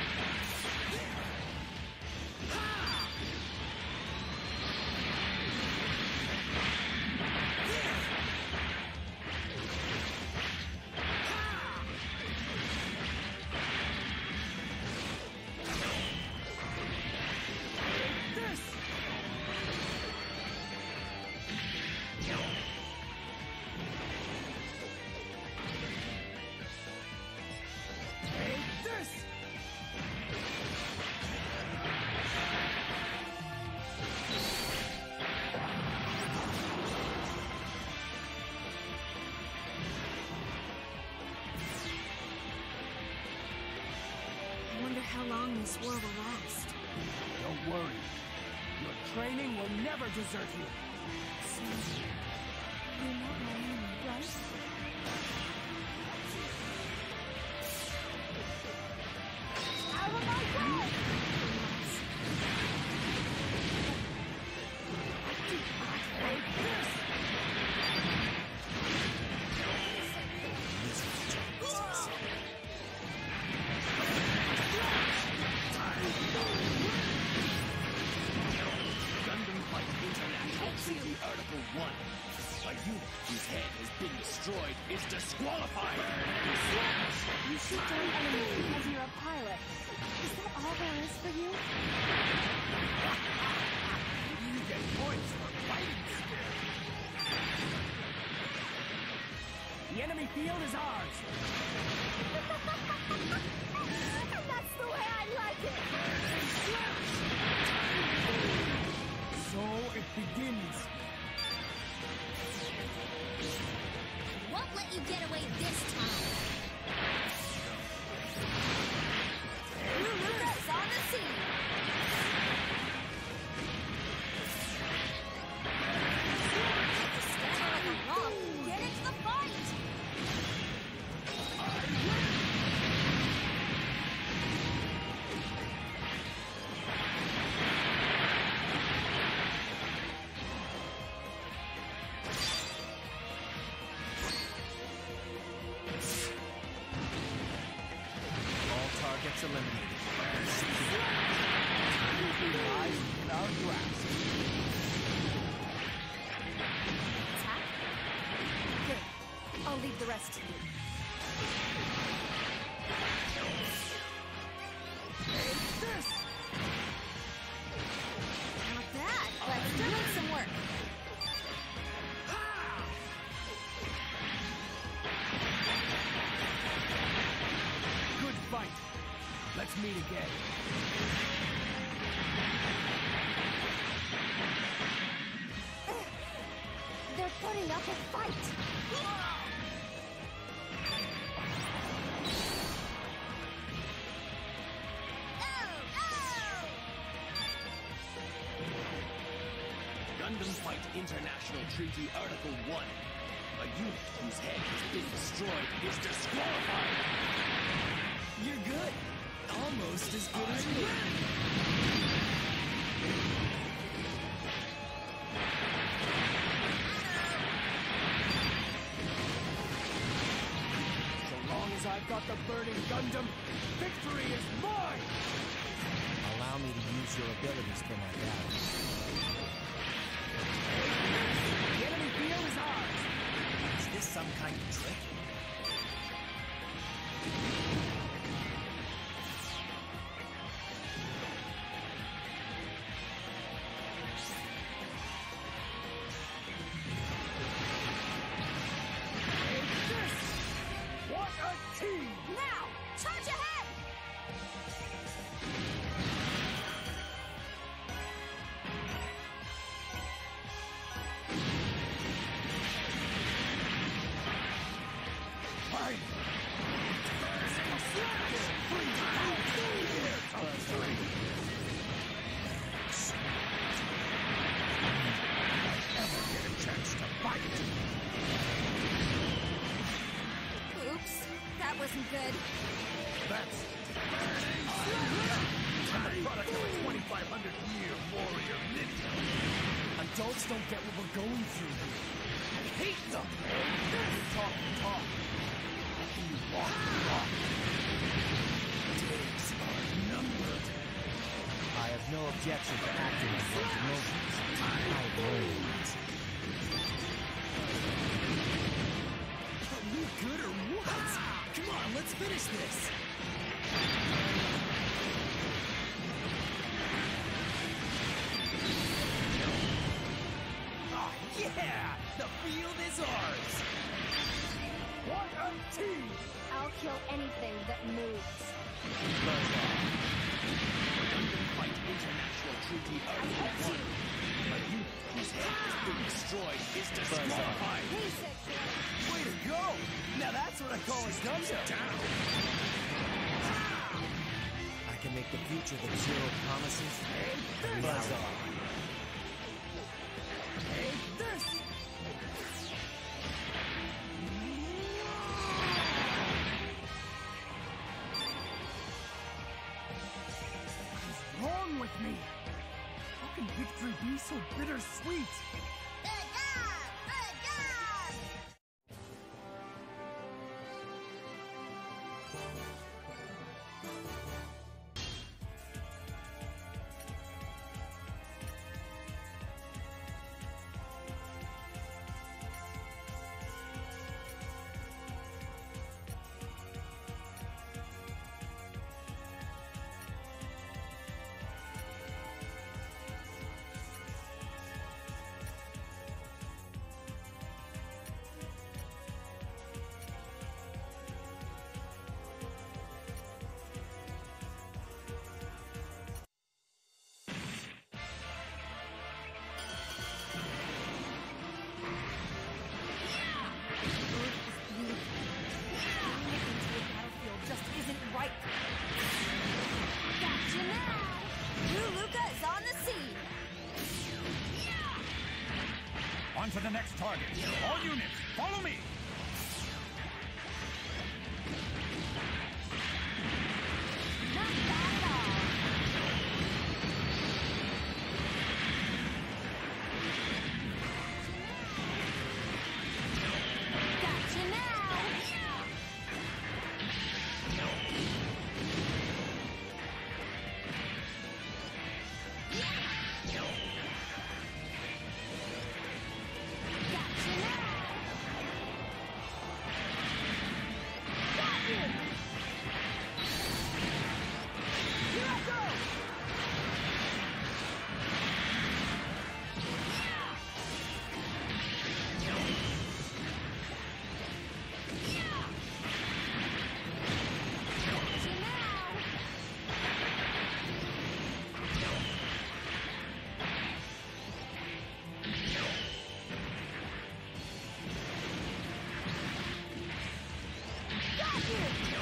I wonder how long this war will last. Don't worry. Your training will never desert you. So, you're not my enemy, right? Out of my way! Treaty Article 1. A unit whose head has been destroyed is disqualified. You shoot down enemies because you're a pilot. Is that all there is for you? You get points for fighting spirit. The enemy field is ours. And that's the way I like it. So it begins. Won't let you get away this time. Lucas on the scene. Stand like a rock. Get into the fight. All targets eliminated. Lies in our grasp. Attack? Good. I'll leave the rest to you. Not bad, but still needs some work. Good fight. Let's meet again. They're putting up a fight. Gundam Fight International Treaty Article 1. A unit whose head has been destroyed is disqualified. You're good. Almost as good as me. So long as I've got the burning Gundam, victory is mine! Allow me to use your abilities for my battle. The enemy field is ours! Is this some kind of trick? What a team! Now, charge ahead! Fine! Ever get a chance to fight? Oops, that wasn't good. That's I'm the product of a 2,500-year warrior ninja. Adults don't get what we're going through here. I hate them. Talk and talk. How can you walk the walk? Days are numbered. I have no objection to acting on one's emotions. I won't. Are we good or what? Come on, let's finish this. Oh, yeah! The field is ours! What a team! I'll kill anything that moves. Gundam Fight International Treaty Article 1. A unit whose head has been destroyed is disqualified. Way to go! Now that's what I call a Gundam! Down! I can make the future that Zero promises a reality. Take this! What's wrong with me? How can victory be so bittersweet? Good job! Good job! On to the next target. All units, follow me! Not bad at all. Gotcha now! Gotcha now! Got you! Here I go! Gotcha now! Got you!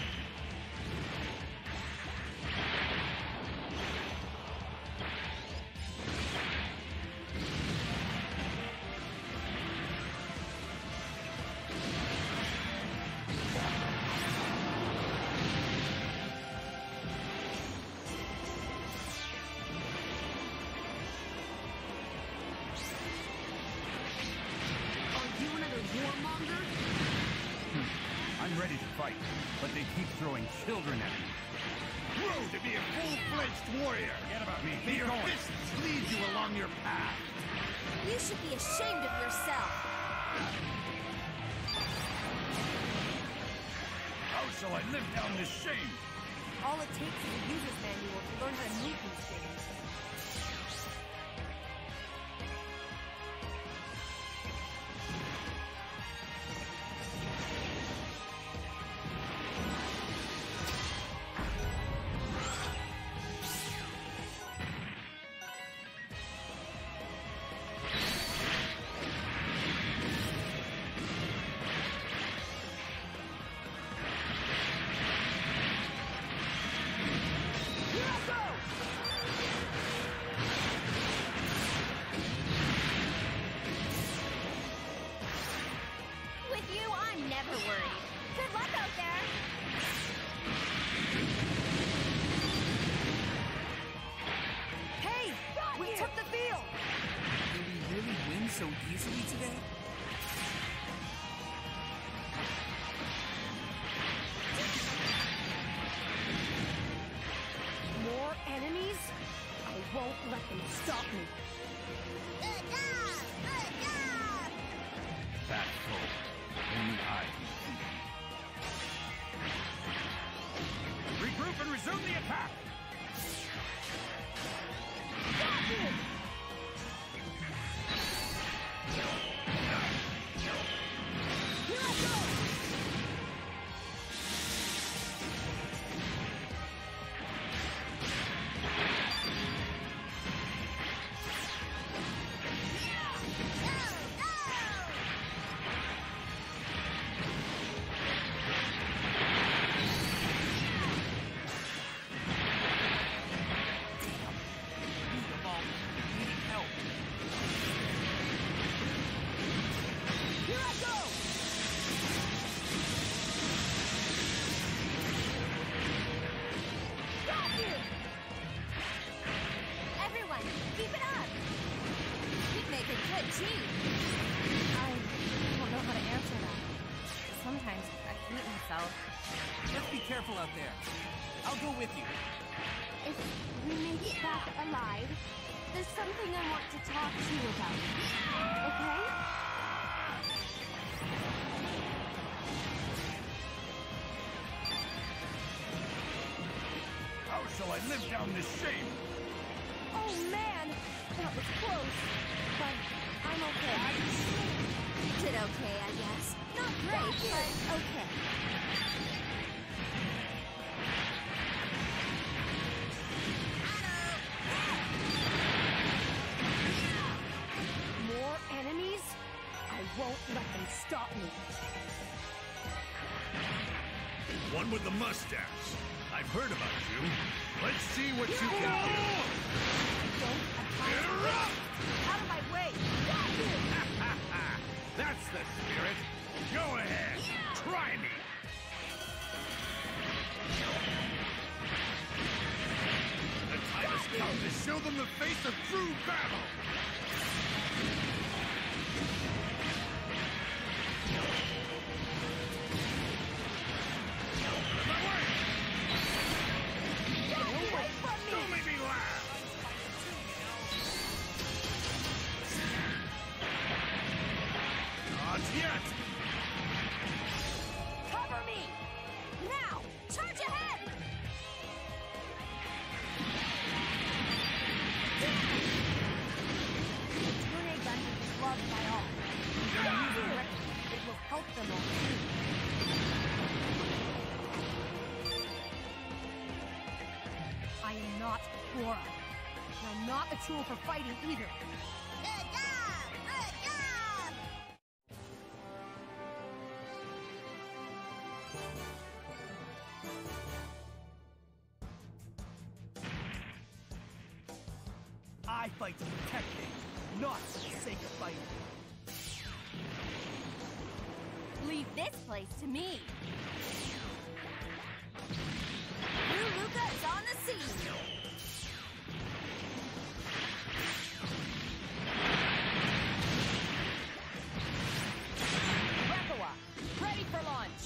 Are you another warmonger? I'm ready to fight, but they keep throwing children at me. Grow to be a full-fledged warrior. Forget about me. May Keep your going. fists lead you along your path. You should be ashamed of yourself. How shall I live down this shame? All it takes is a user's manual to learn how to move these things. Here I go! With you, I'm never worried. Good luck out there! Hey! We took the field! Did we really win so easily today? More enemies? I won't let them stop me. Good job! Good job! That foe. Only I can defeat. Regroup and resume the attack! Got you! Here I go! Here I go! Got you! Everyone, keep it up! You'd make a good team. I don't know how to answer that. Sometimes I hate myself. Just be careful out there. I'll go with you. If we make it back alive, there's something I want to talk to you about. Okay? How shall I live down this shame? Oh man, that was close. But I'm okay. Did okay, I guess. Not great, but okay. More enemies? I won't let them stop me. One with the mustache. I've heard about you. Let's see what you can do. Don't attack. Erupt! Out of my way! Got you! a true battle! Don't make me laugh! Not yet! Cover me! Now! Charge ahead! Tornado Gundam is loved by all. It will help them all too. I am not Cora. And I'm not a tool for fighting either. Good job! Good job! I fight to protect things, not for the sake of fighting. Leave this place to me. New Luca is on the scene. Rakawa, ready for launch.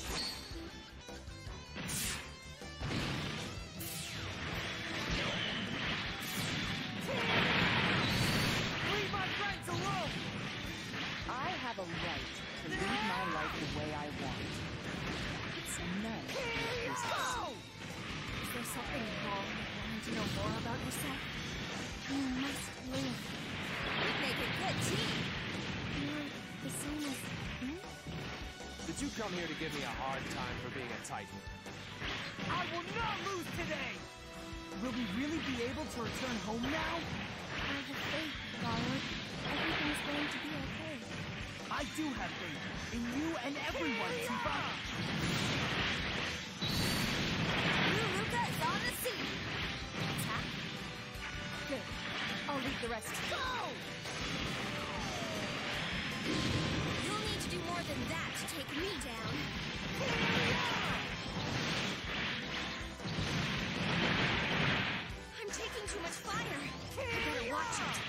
Leave my friends alone! I have a right to live my life the way I want. It's none of your business. Is there something wrong with wanting to know more about yourself? You must live. We make a good team. You're the same as me? Did you come here to give me a hard time for being a Titan? I will not lose today! Will we really be able to return home now? I have faith, Garland. Everything's going to be okay. I do have faith in you and everyone, T-Bot. New Luca is on the scene. Attack. Good. I'll leave the rest to you. Go! You'll need to do more than that to take me down. I'm taking too much fire. I better watch it.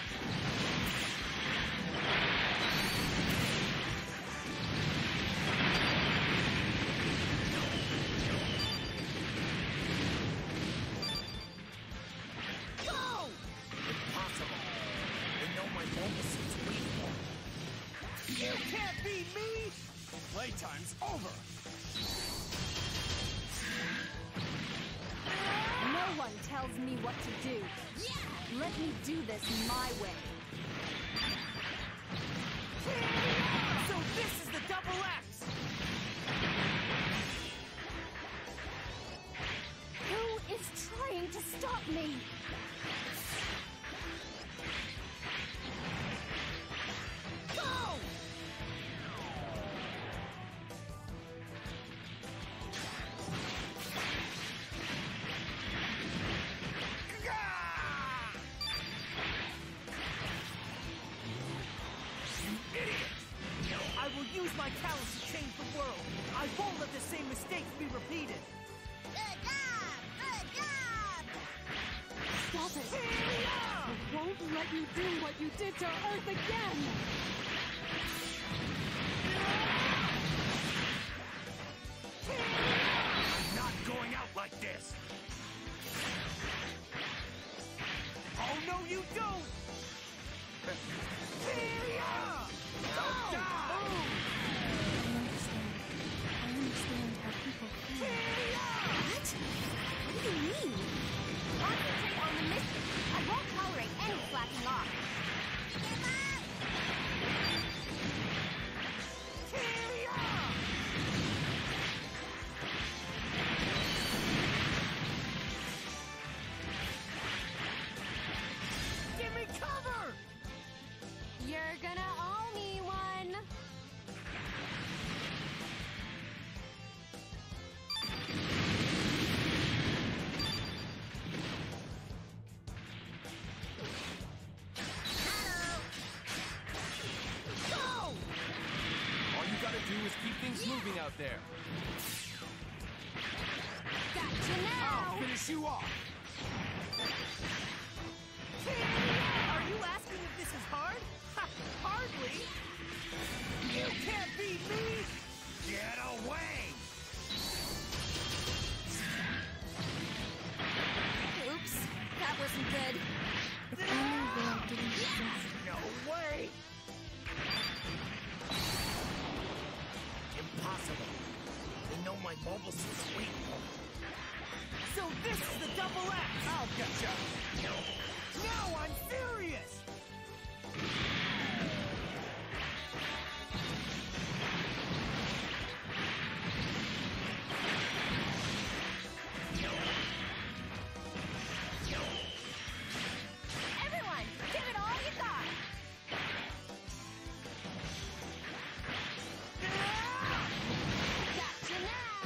Impossible! They know my mobile suit's weak. You can't beat me! Playtime's over! No one tells me what to do. Let me do this my way. So this is the double X! Who is trying to stop me? Go! I will use my talents to change the world. I won't let the same mistakes be repeated. Good job! Good job! Stop it! I won't let you do what you did to Earth again! I'm not going out like this! Oh, no, you don't! Now die! I understand how people feel. What? What do you mean? Concentrate on the mission. I won't tolerate any slacking off. Give up! Give me cover! You're gonna owe me one. All you gotta do is keep things moving out there. Gotcha now. I'll finish you off. is hard? Ha, hardly! You can't beat me! Get away! Oops, that wasn't good. If only Veil didn't exist. No way! Impossible. They know my mobile suit's weak. So this is the double X! I'll getcha! Now I'm furious! Everyone, give it all you got! Gotcha now!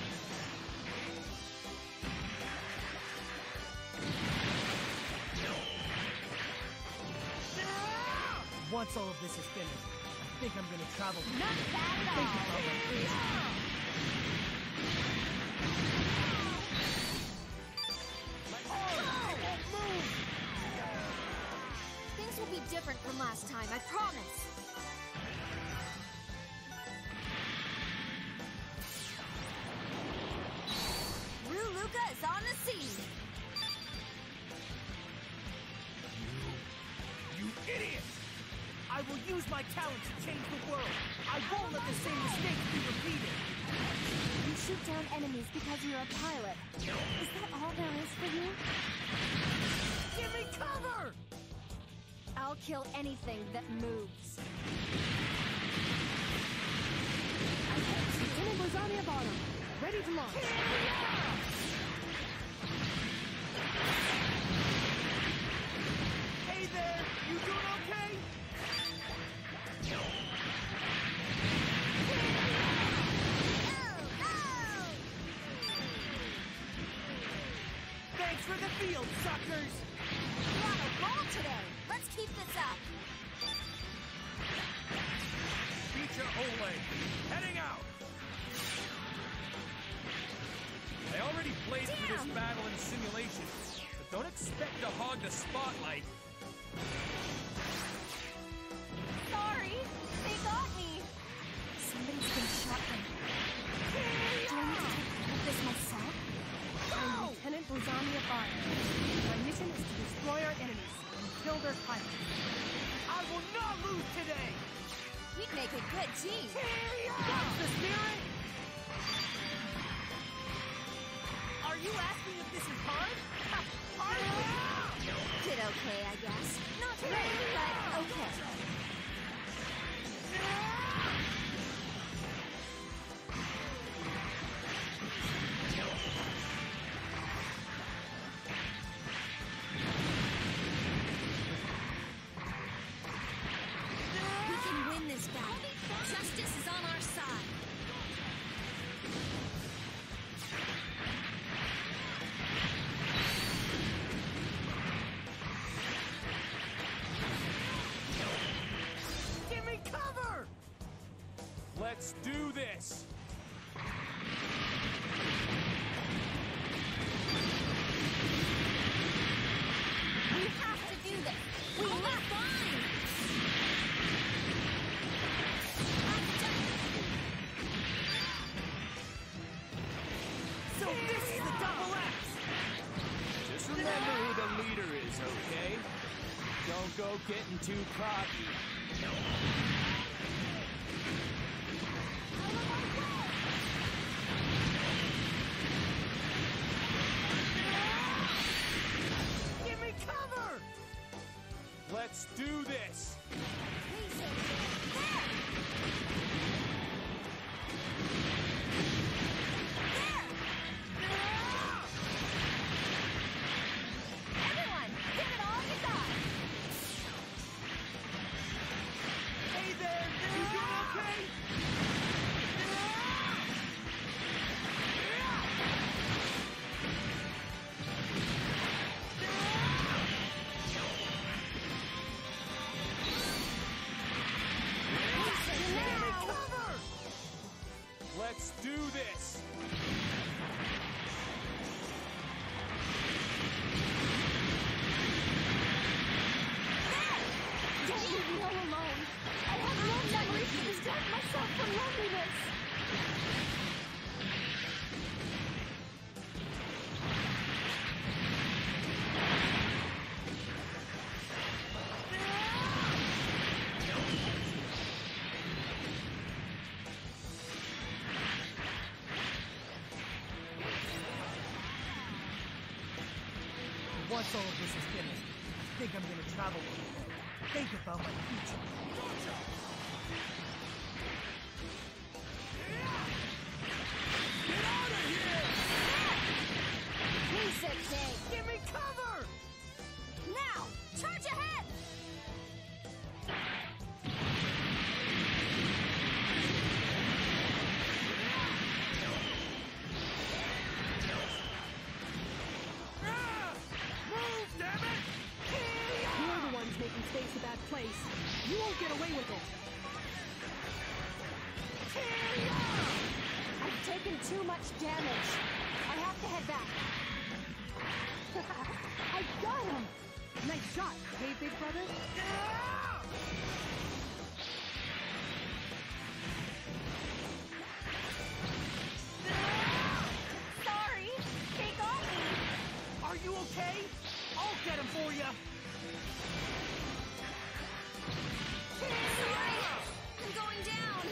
Once all of this is finished, I think I'm gonna travel. Not bad at all! Things will be different from last time, I promise. Rue Luca is on the scene. You idiot! I will use my talent to change the world. I won't let the same mistakes be repeated. You shoot down enemies because you're a pilot. Is that all there is for you? Give me cover! I'll kill anything that moves. Lieutenant Lasagna Bottom, ready to launch. Hey there, you doing okay? Thanks for the field, suckers! We're on a roll today. Let's keep this up. Feature Ole, heading out! I already played through this battle in simulation, but don't expect to hog the spotlight. Sorry, they got me. Somebody's been shotgun. Do I need to take care of this myself? I'm Lieutenant Lasagna Bottom. My mission is to destroy our enemies and kill their pilots. I will not lose today! We'd make a good team. That's the spirit! Are you asking if this is hard? Ha, hardly! Did okay, I guess. Not great, but okay. We can win this battle. Justice is on our side. Give me cover! Let's do this! We have to do this. We have fine. So this is the double X! Just remember who the leader is, okay? Don't go getting too cocky. Give me cover! Let's do this! Everyone, give it all you got. Hey there, you doing okay? Let's do this! loneliness! Once all of this is finished, I think I'm gonna travel a little. Think about my future. Get out of here! Piece of cake! Give me cover! Now! Charge ahead! Move, damn it! You're the ones making space a bad place. You won't get away with it. I've taken too much damage. I have to head back. I got him! Nice shot, hey, big brother? Sorry! They got me! Are you okay? I'll get him for you! Sorry! I'm going down!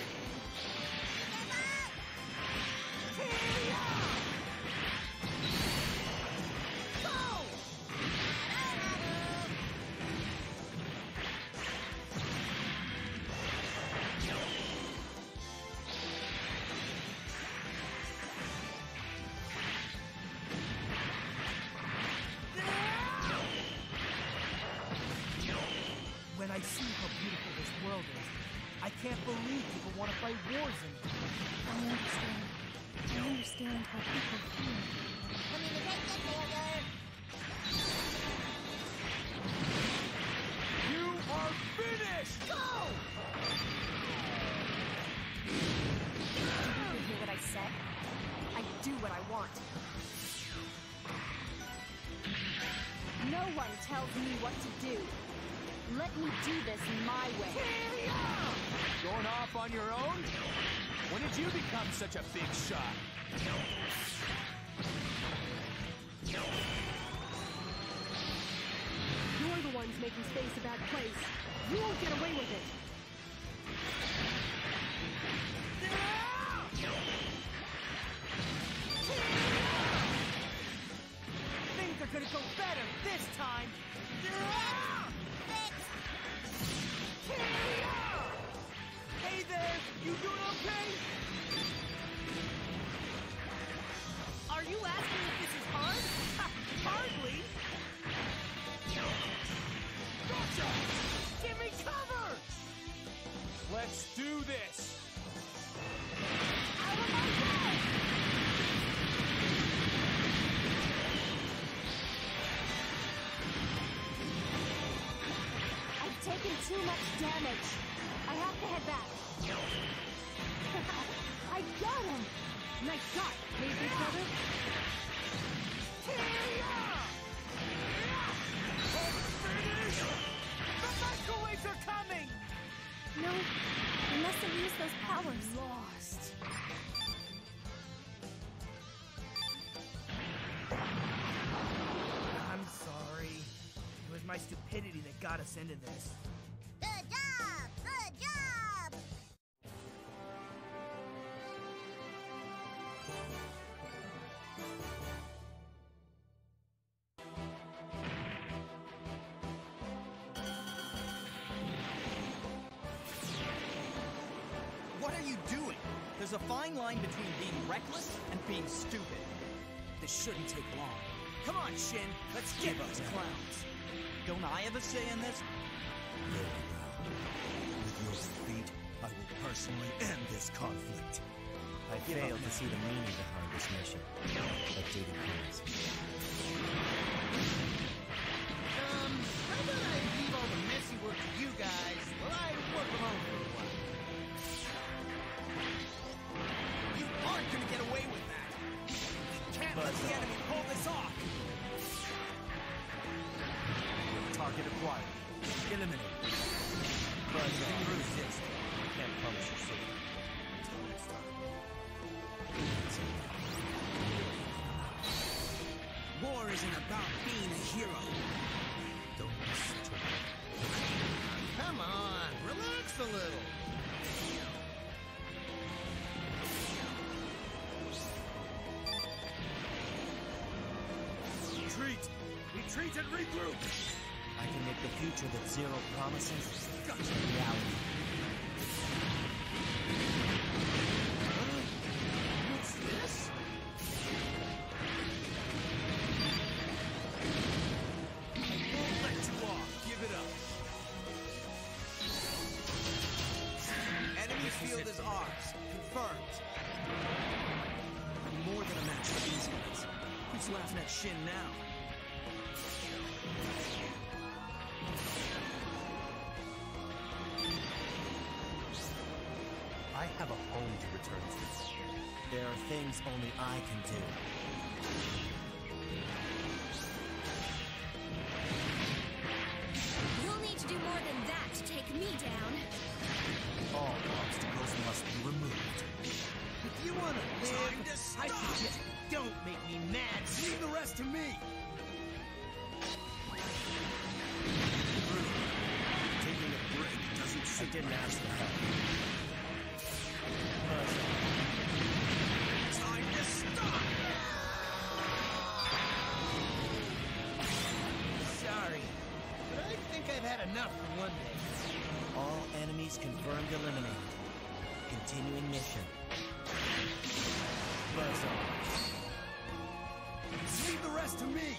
When I see how beautiful this world is, I can't believe people want to fight wars in it. I understand. I understand how people feel. You are finished! Go! Did you hear what I said? I do what I want. No one tells me what to do. Let me do this my way. Going off on your own? When did you become such a big shot? You're the ones making space a bad place. You won't get away with it. Things are gonna go better this time! Hey there! You doing okay? Are you asking if this is hard? Hardly! Gotcha! Give me cover! Let's do this! Out of my way! I've taken too much damage. I have to head back. I got him! Nice shot, hey, big brother? The microwaves are coming! No, I mustn't use those powers. Lost. I'm sorry. It was my stupidity that got us into this. Good job! Good job! What are you doing? There's a fine line between being reckless and being stupid. This shouldn't take long. Come on, Shin. Let's get these clowns. Don't I have a say in this? Very well. With your defeat, I will personally end this conflict. I failed to see the meaning behind this mission. Updated plans. How about I leave all the messy work to you guys while I work them over for a while? You aren't gonna get away with that! We can't let the enemy pull this off! Target acquired. Eliminated. But can you resist? Can't punish your soul. isn't about being a hero. Don't listen to me. Come on, relax a little. Retreat! Retreat and regroup! I can make the future that Zero promises a reality. What's this? Won't let you off. Give it up. Enemy field is ours. Confirmed. I'm more than a match for these guys. Who's laughing at Shin now? I have a home to return to. There are things only I can do. You'll need to do more than that to take me down. All obstacles must be removed. If you want to live, I suggest you don't make me mad. Leave the rest to me. Taking a break doesn't I suit didn't ask for help. Time to stop. Sorry, but I think I've had enough for one day. All enemies confirmed eliminated. Continuing mission. Buzz off. Leave the rest to me.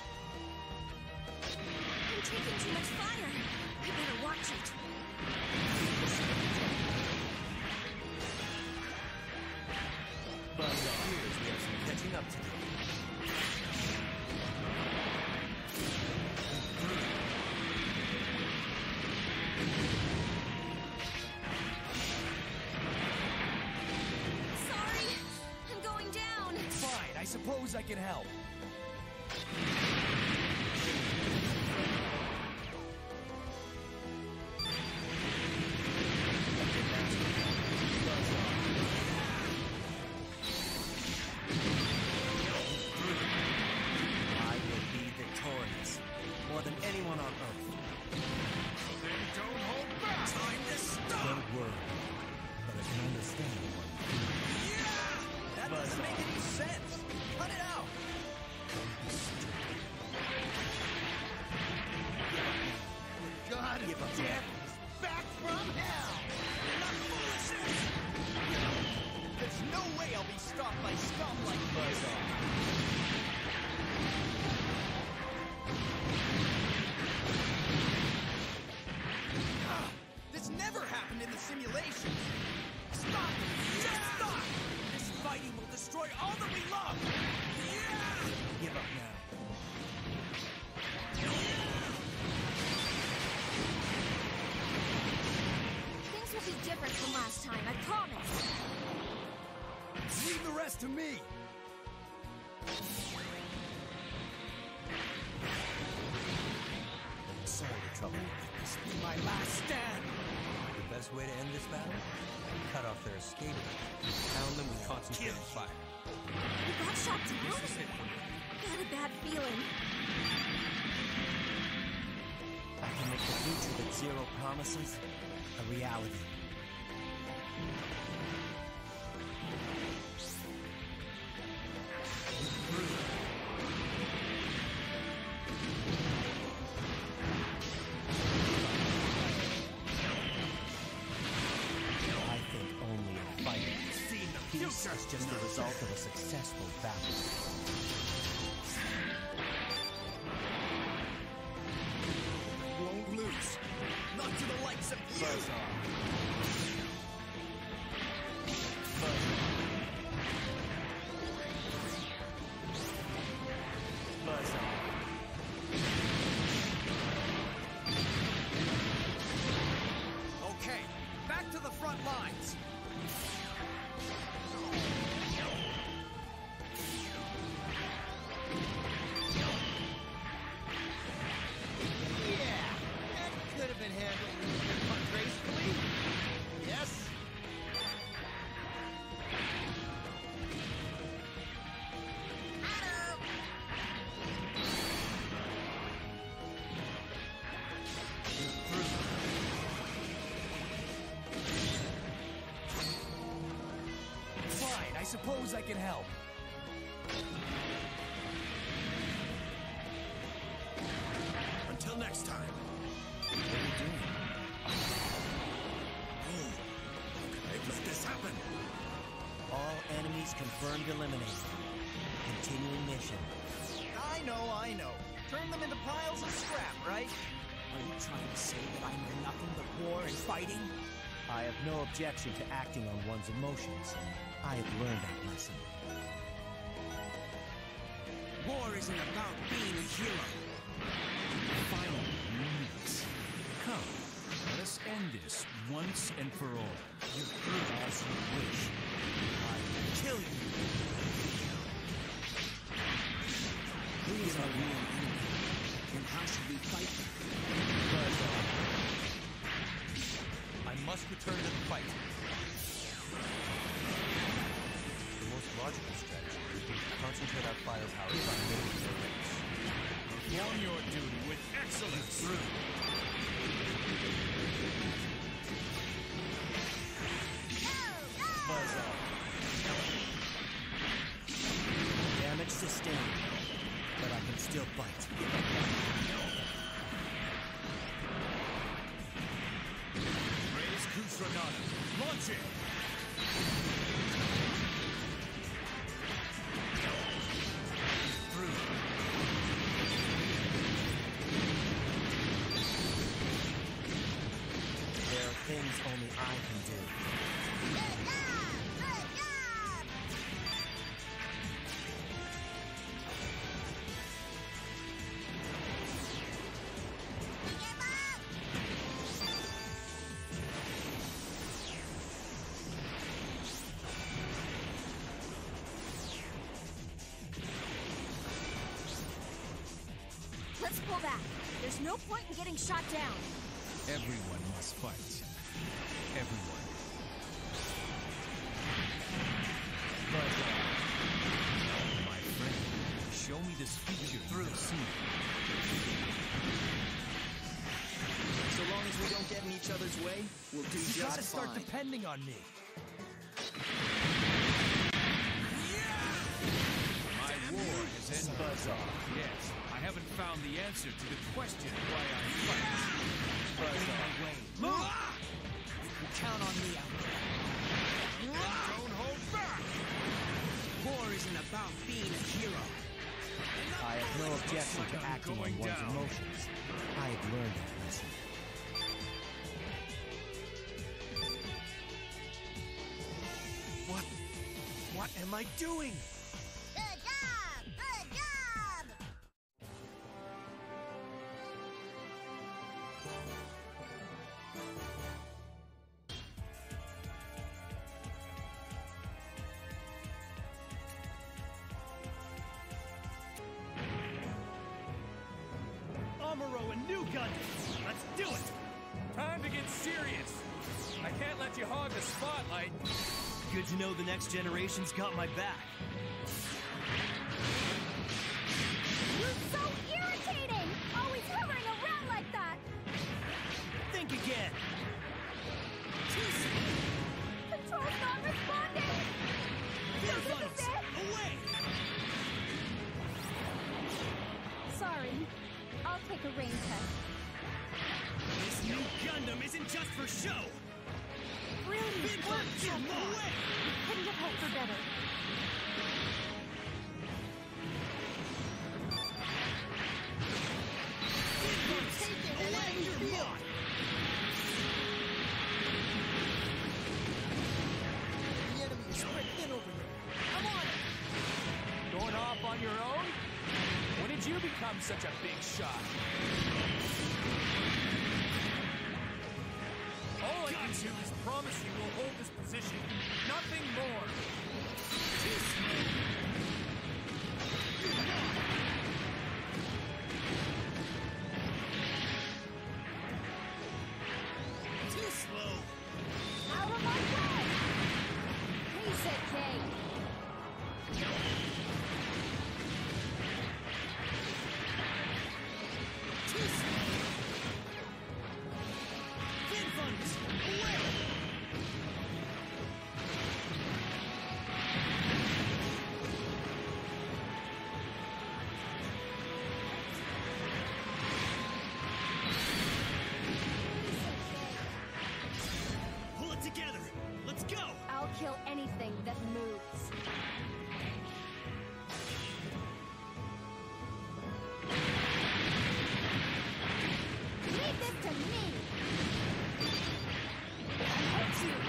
I'm taking too much fire. I better watch it. Buzz off. Here's we have some catching up to do. Sorry, I'm going down. Fine, I suppose I can help. I will be victorious. More than anyone on Earth. Then don't hold back. Time to stop. Don't worry. But I can understand one. Yeah! That doesn't make any sense. Cut it out. God Give up. damn is back from hell. Not foolishness. There's no way I'll be stopped by scum like this. This never happened in the simulation. Stop! Just stop! This fighting will destroy all that we love! Yeah! Give up now. Things will be different from last time, I promise. Leave the rest to me! Sorry to trouble you. This will be my last stand! The best way to end this battle? Cut off their escape. Pound them with concentrated fire. You got shot down? This is it for me. I had a bad feeling. I can make the future that Zero promises a reality. I think only in fighting. Peace is just the result of a successful battle. Won't lose. Not to the likes of you! Buzz off. Buzz off. Buzz off. Okay, back to the front lines. Yeah, that could have been handled a little bit more gracefully. Yes? suppose I can help. Until next time. What are you doing? Oh, how can I let this happen? All enemies confirmed eliminated. Continuing mission. I know. Turn them into piles of scrap, right? Are you trying to say that I know nothing but war and fighting? I have no objection to acting on one's emotions. I have learned that lesson. War isn't about being a hero. Finally, Mix. Come, let us end this once and for all. You do as you wish. I will kill you. Who is our real enemy? And how should we fight them? I must return to the fight. The most logical strategy would be to concentrate our firepower on making their range. Perform your duty with excellence. Buzz off. Damage sustained, but I can still fight. Raise Kusranada. Launch it! Through. There are things only I can do. Good job! Give up! Let's pull back. There's no point in getting shot down. Everyone must fight. Everyone. My friend, show me this feature through the scene. So long as we don't get in each other's way, we'll do just fine. You gotta start depending on me. My war has ended. Buzz off. Yes, I haven't found the answer to the question why I fight. Buzz off. Move! You can count on me out there. Don't hold back! War isn't about being a hero. I have no objection to acting on one's emotions. I have learned that lesson. What am I doing? Good job! Good job! Amuro and new Gundam! Let's do it! Time to get serious! I can't let you hog the spotlight. Good to know the next generation's got my back. You're so irritating! Always hovering around like that! Think again! Control's not responding! So this is it? Away! Sorry. I'll take a rain test. This new Gundam isn't just for show! Brilliant work, Chumbo! Away! Couldn't have hoped for better. Away! You're mine! The enemy is spread thin over there. I'm on it! Going off on your own? When did you become such a big shot? All I can do is promise you we'll hold this position. Nothing more. Too slow! Out of my way! Piece it, King! Too slow! Fin fungus! Away! kill anything that moves. Leave this to me! I hate you!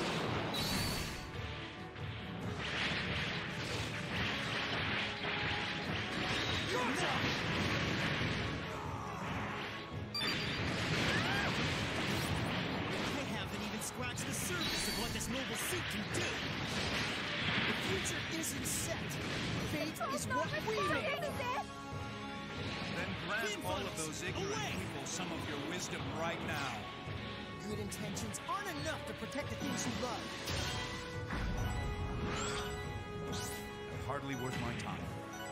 Scratch the surface of what this mobile suit can do. The future isn't set. Fate is what we make. Then grant all of those ignorant people some of your wisdom right now. Good intentions aren't enough to protect the things you love. Hardly worth my time.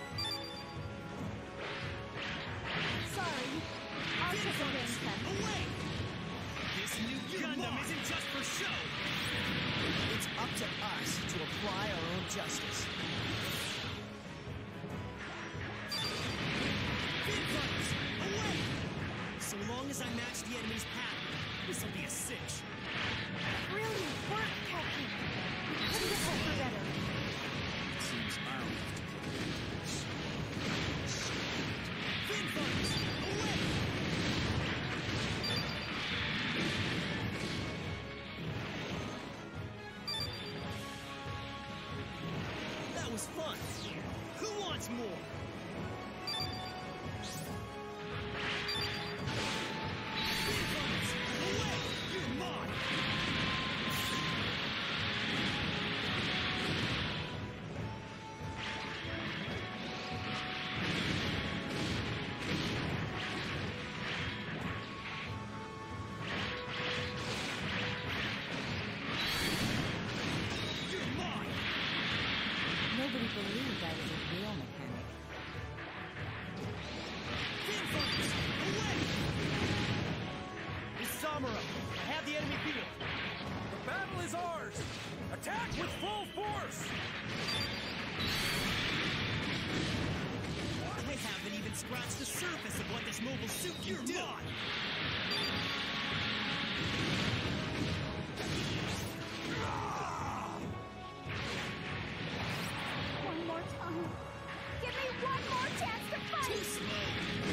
Sorry. I'll take the game then. Away! This new Gundam isn't just for show! It's up to us to apply our own justice. Pinfighters, away! So long as I match the enemy's pattern, this'll be a cinch. Brilliant work, Captain. Couldn't have hoped for better. Seems I'll have to put it in this. Pinfighters, away! That was fun. Who wants more? Pinfighters, away! You're mine! Nobody believed I was a real mechanic. Pinfighters, away! It's Samura. I have the enemy field. The battle is ours! Attack with full force! I haven't even scratched the surface of what this mobile suit can do. One more time. Give me one more chance to fight! Too slow.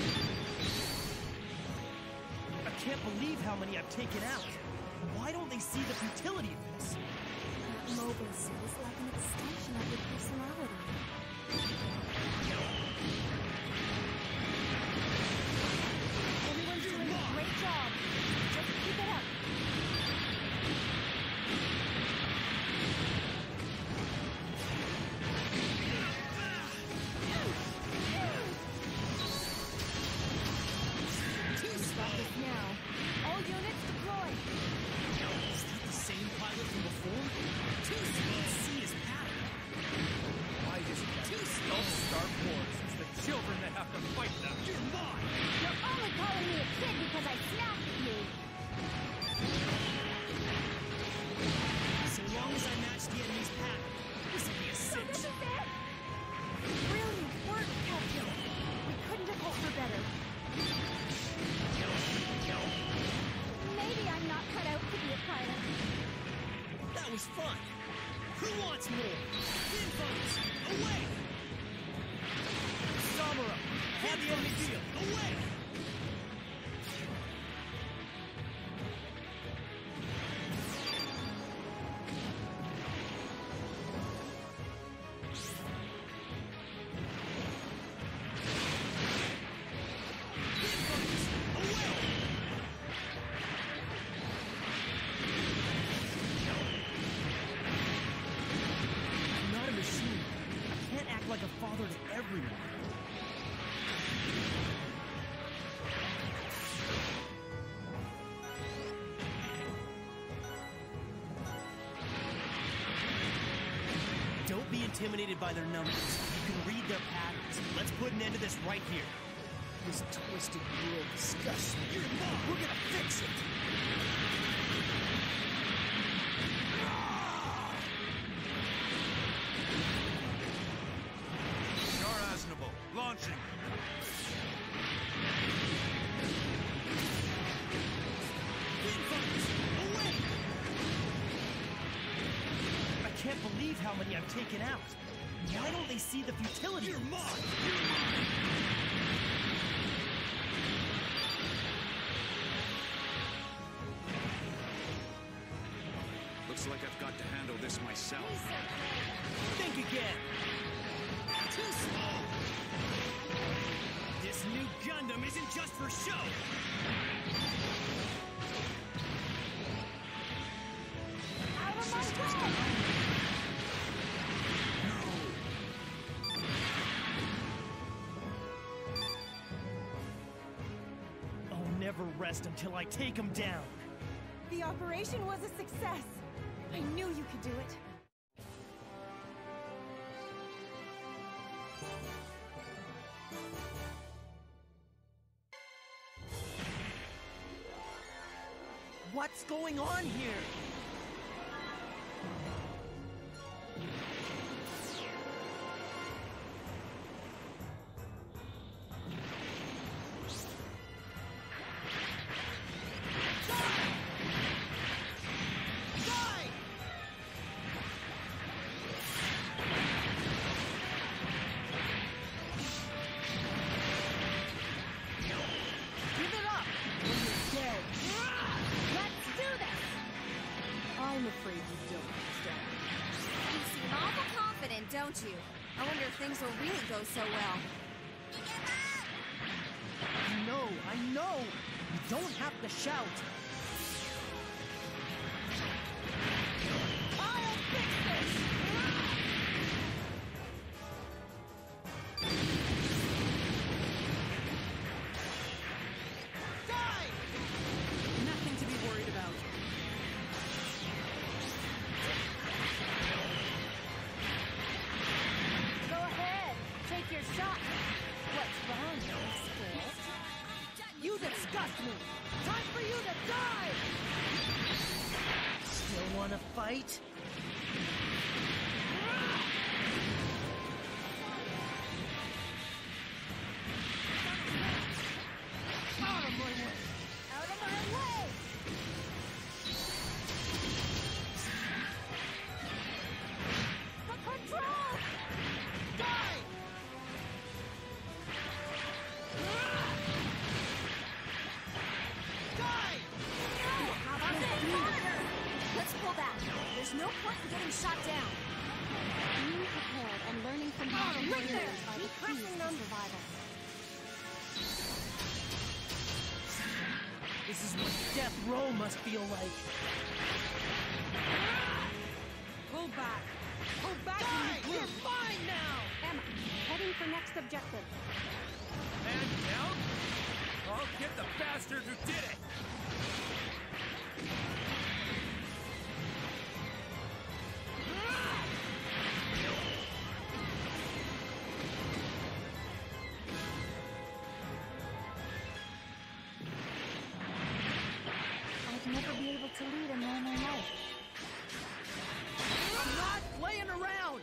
I can't believe how many I've taken out. Why don't they see the futility of this? That mobile suit is like an extension of your personality. Everyone's doing a great job. Just keep it up. Stop this now. All units deployed. Is that the same pilot from before? Too slow to see his pattern. Why isn't that Too slow. don't start wars? It's the children that have to fight them. You're mine. You're only calling me a kid because I snapped at you. So long as I match the enemy's pattern, this'll be a So this cinch. is it? Brilliant work, Captain. We couldn't have hoped for better. Maybe I'm not cut out to be a pilot. That was fun. Who wants more? Pinfighters, away! Samura, have the enemy field. Away! Pinfighters, away! I'm not a machine. I can't act like a father to everyone. Don't be intimidated by their numbers. You can read their patterns. Let's put an end to this right here. This twisted world disgusts me. You're mine. We're gonna fix it. Char-Aznable, launching. Pinfighters, away! believe how many I've taken out. Why don't they see the futility? You're mine! Looks like I've got to handle this myself. Think again! Too small! This new Gundam isn't just for show! Out of my way! I'll never rest until I take him down. The operation was a success. I knew you could do it. What's going on here? I'm afraid you don't understand. You seem awful confident, don't you? I wonder if things will really go so well. I know! You don't have to shout! I'll fix this! Die! Nothing to be worried about. Go ahead, take your shot. What's wrong, school? You disgust me! Time for you to die! Still wanna fight? Out of my way! Out of my way! The control! Die! Die! How about that harder? Let's pull back. There's no point in getting shot down. Being prepared and learning from how to Right there! are the Keep pressing keys them. to survival. This is what death row must feel like. Pull back! Pull back! We're fine now! Emma, heading for next objective. Man down? I'll get the bastard who did it! I'd never be able to lead a normal life. I'm not playing around!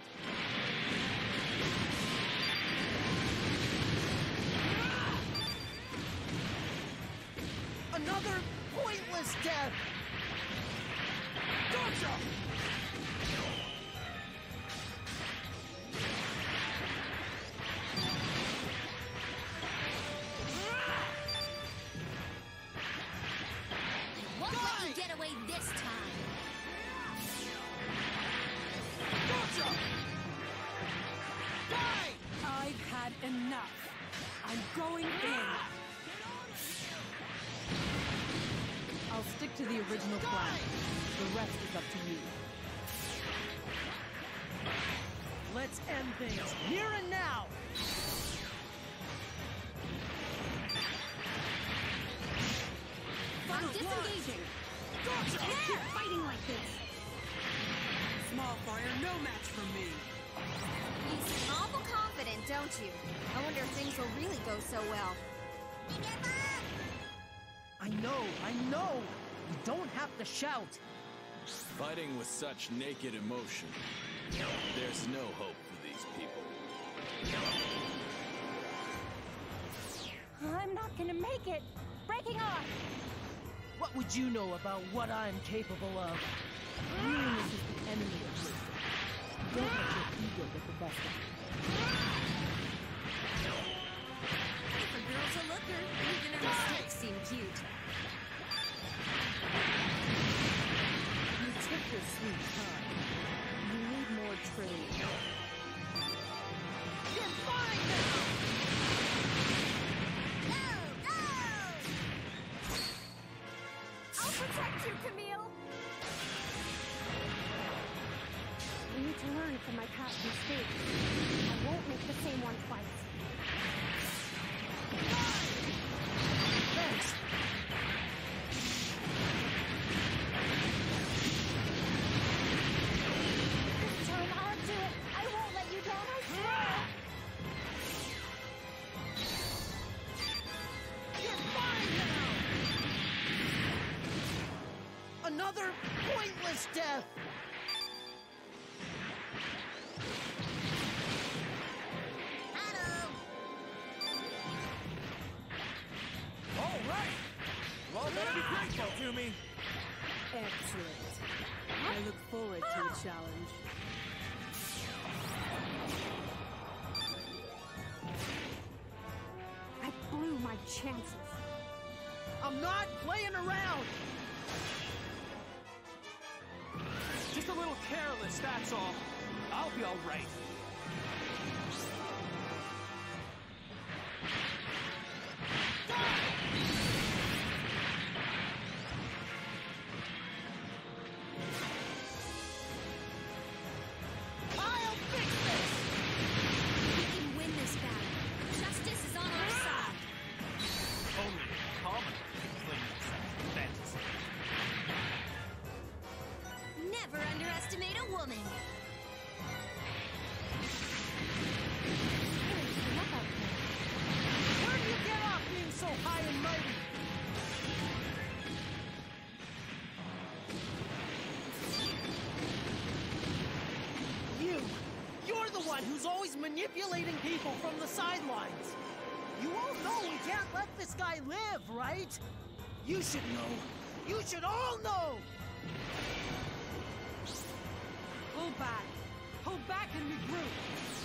Another pointless death! Gotcha! Won't let you get away this time. Gotcha! Die! I've had enough. I'm going in. I'll stick to the original plan. The rest is up to you. Let's end things here and now! I'm disengaging. Gotcha! There! Fighting like this. Small fire, no match for me. You seem awful confident, don't you? I wonder if things will really go so well. I know! You don't have to shout! Fighting with such naked emotion. There's no hope for these people. I'm not gonna make it. Breaking off. What would you know about what I'm capable of? Weakness is the enemy of wisdom. Don't let your ego get the best of you. If a girl's a looker, even her mistakes seem cute. You took your sweet time. You need more trade. You're fine now! Go! I'll protect you, Camille! I need to learn from my past mistakes. I won't make the same one twice. Thanks! This time I'll do it! I won't let you down, I swear! You're fine now! Another pointless death! All right! You all better be grateful to me. Excellent. I look forward to the challenge. I blew my chances. I'm not playing around! Just a little careless, that's all. I'll be all right. I'll fix this! We can win this battle. Justice is on our side. Only a common can claim such fantasy. Never underestimate a woman. Where do you get off being so high and mighty? You're the one who's always manipulating people from the sidelines. You all know we can't let this guy live, right? You should know. You should all know! Pull back. Pull back and regroup.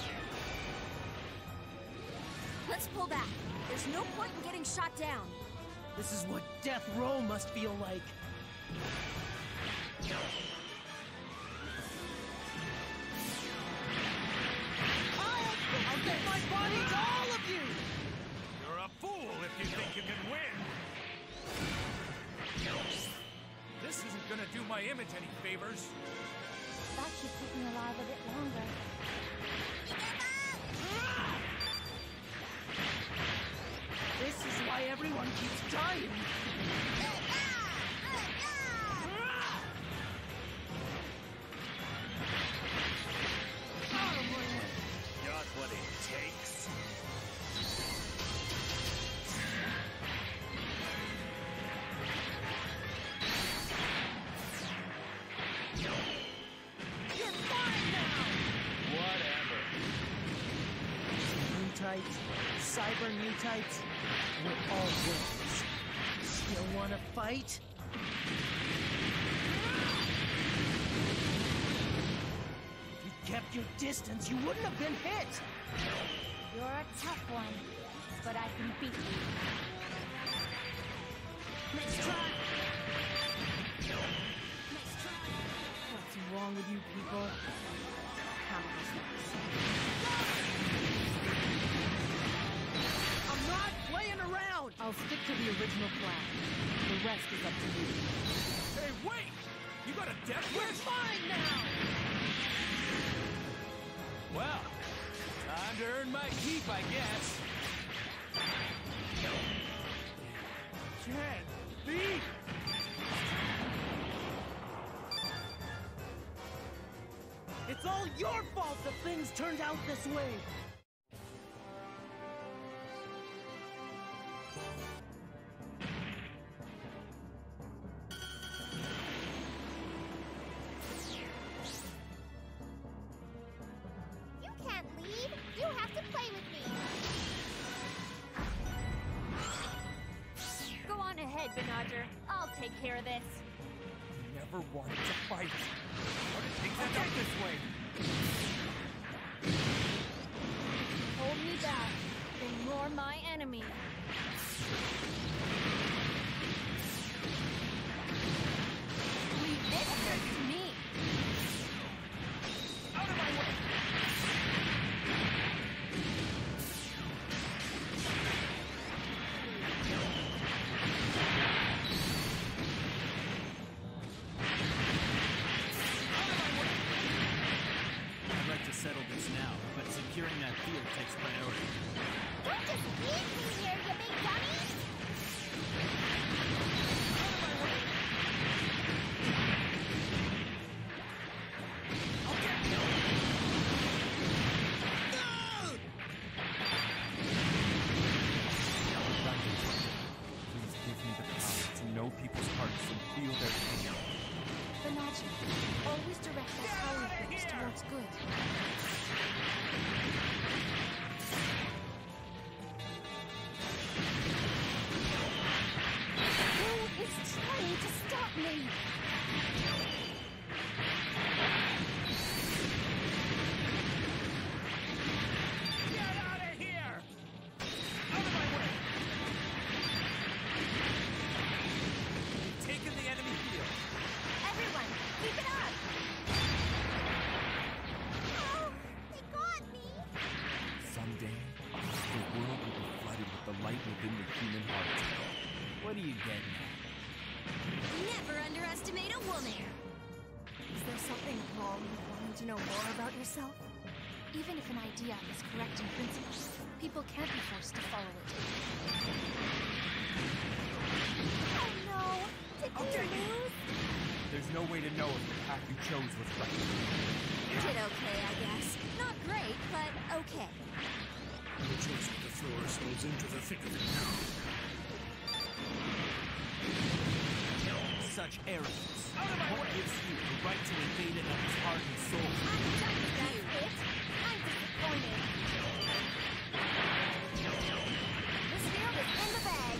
Let's pull back. There's no point in getting shot down. This is what death row must feel like. I'll get my body to all of you! You're a fool if you think you can win. This isn't gonna do my image any favors. That should keep me alive a bit longer. This is why everyone keeps dying. Got what it takes. You're fine now! Whatever. Mutite, cyber mutite, we're all winners. Still wanna fight? If you kept your distance, you wouldn't have been hit! You're a tough one, but I can beat you. Next try! What's wrong with you people? I'm not playing around! I'll stick to the original plan. The rest is up to you. Hey, wait! You got a death We're wish? fine now! Well, time to earn my keep, I guess. Can't be! It's all your fault that things turned out this way! You can't leave. You have to play with me. Go on ahead, Benadryl. I'll take care of this. Never wanted to fight. But it takes Head up this way. Hold me back, then you're my enemy. Leave this one to me. Out of my way. I'd like to settle this now, but securing that field takes priority. Don't just leave me here, you big dummy! Please give me the power to know people's hearts and feel their pain. Banachi, always direct that power force towards good. Who is trying to stop me? Get out of here! Out of my way! We've taken the enemy field. Everyone, keep it up! Oh, they got me! Someday, the world will be flooded with the light within the human heart. What are you getting at? Never underestimate a woman! Is there something wrong with wanting to know more about yourself? Even if an idea is correct in principle, people can't be forced to follow it. Oh no! Did we lose? There's no way to know if the path you chose was right. Did okay, I guess. Not great, but okay. The choice of the floor falls into the thick of it now. Such arrogance. What gives you the right to invade another's heart and soul? I'm done with that, bitch! I'm disappointed. This field is in the bag.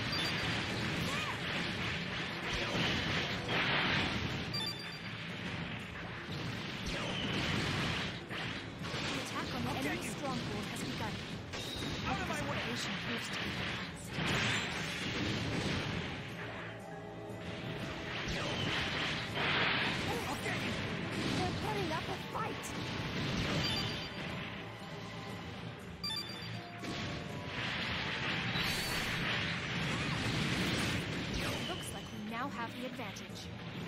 The attack on the enemy's stronghold has begun. Out of my way! Operation proves to be fast. They're putting up a fight. Looks like we now have the advantage.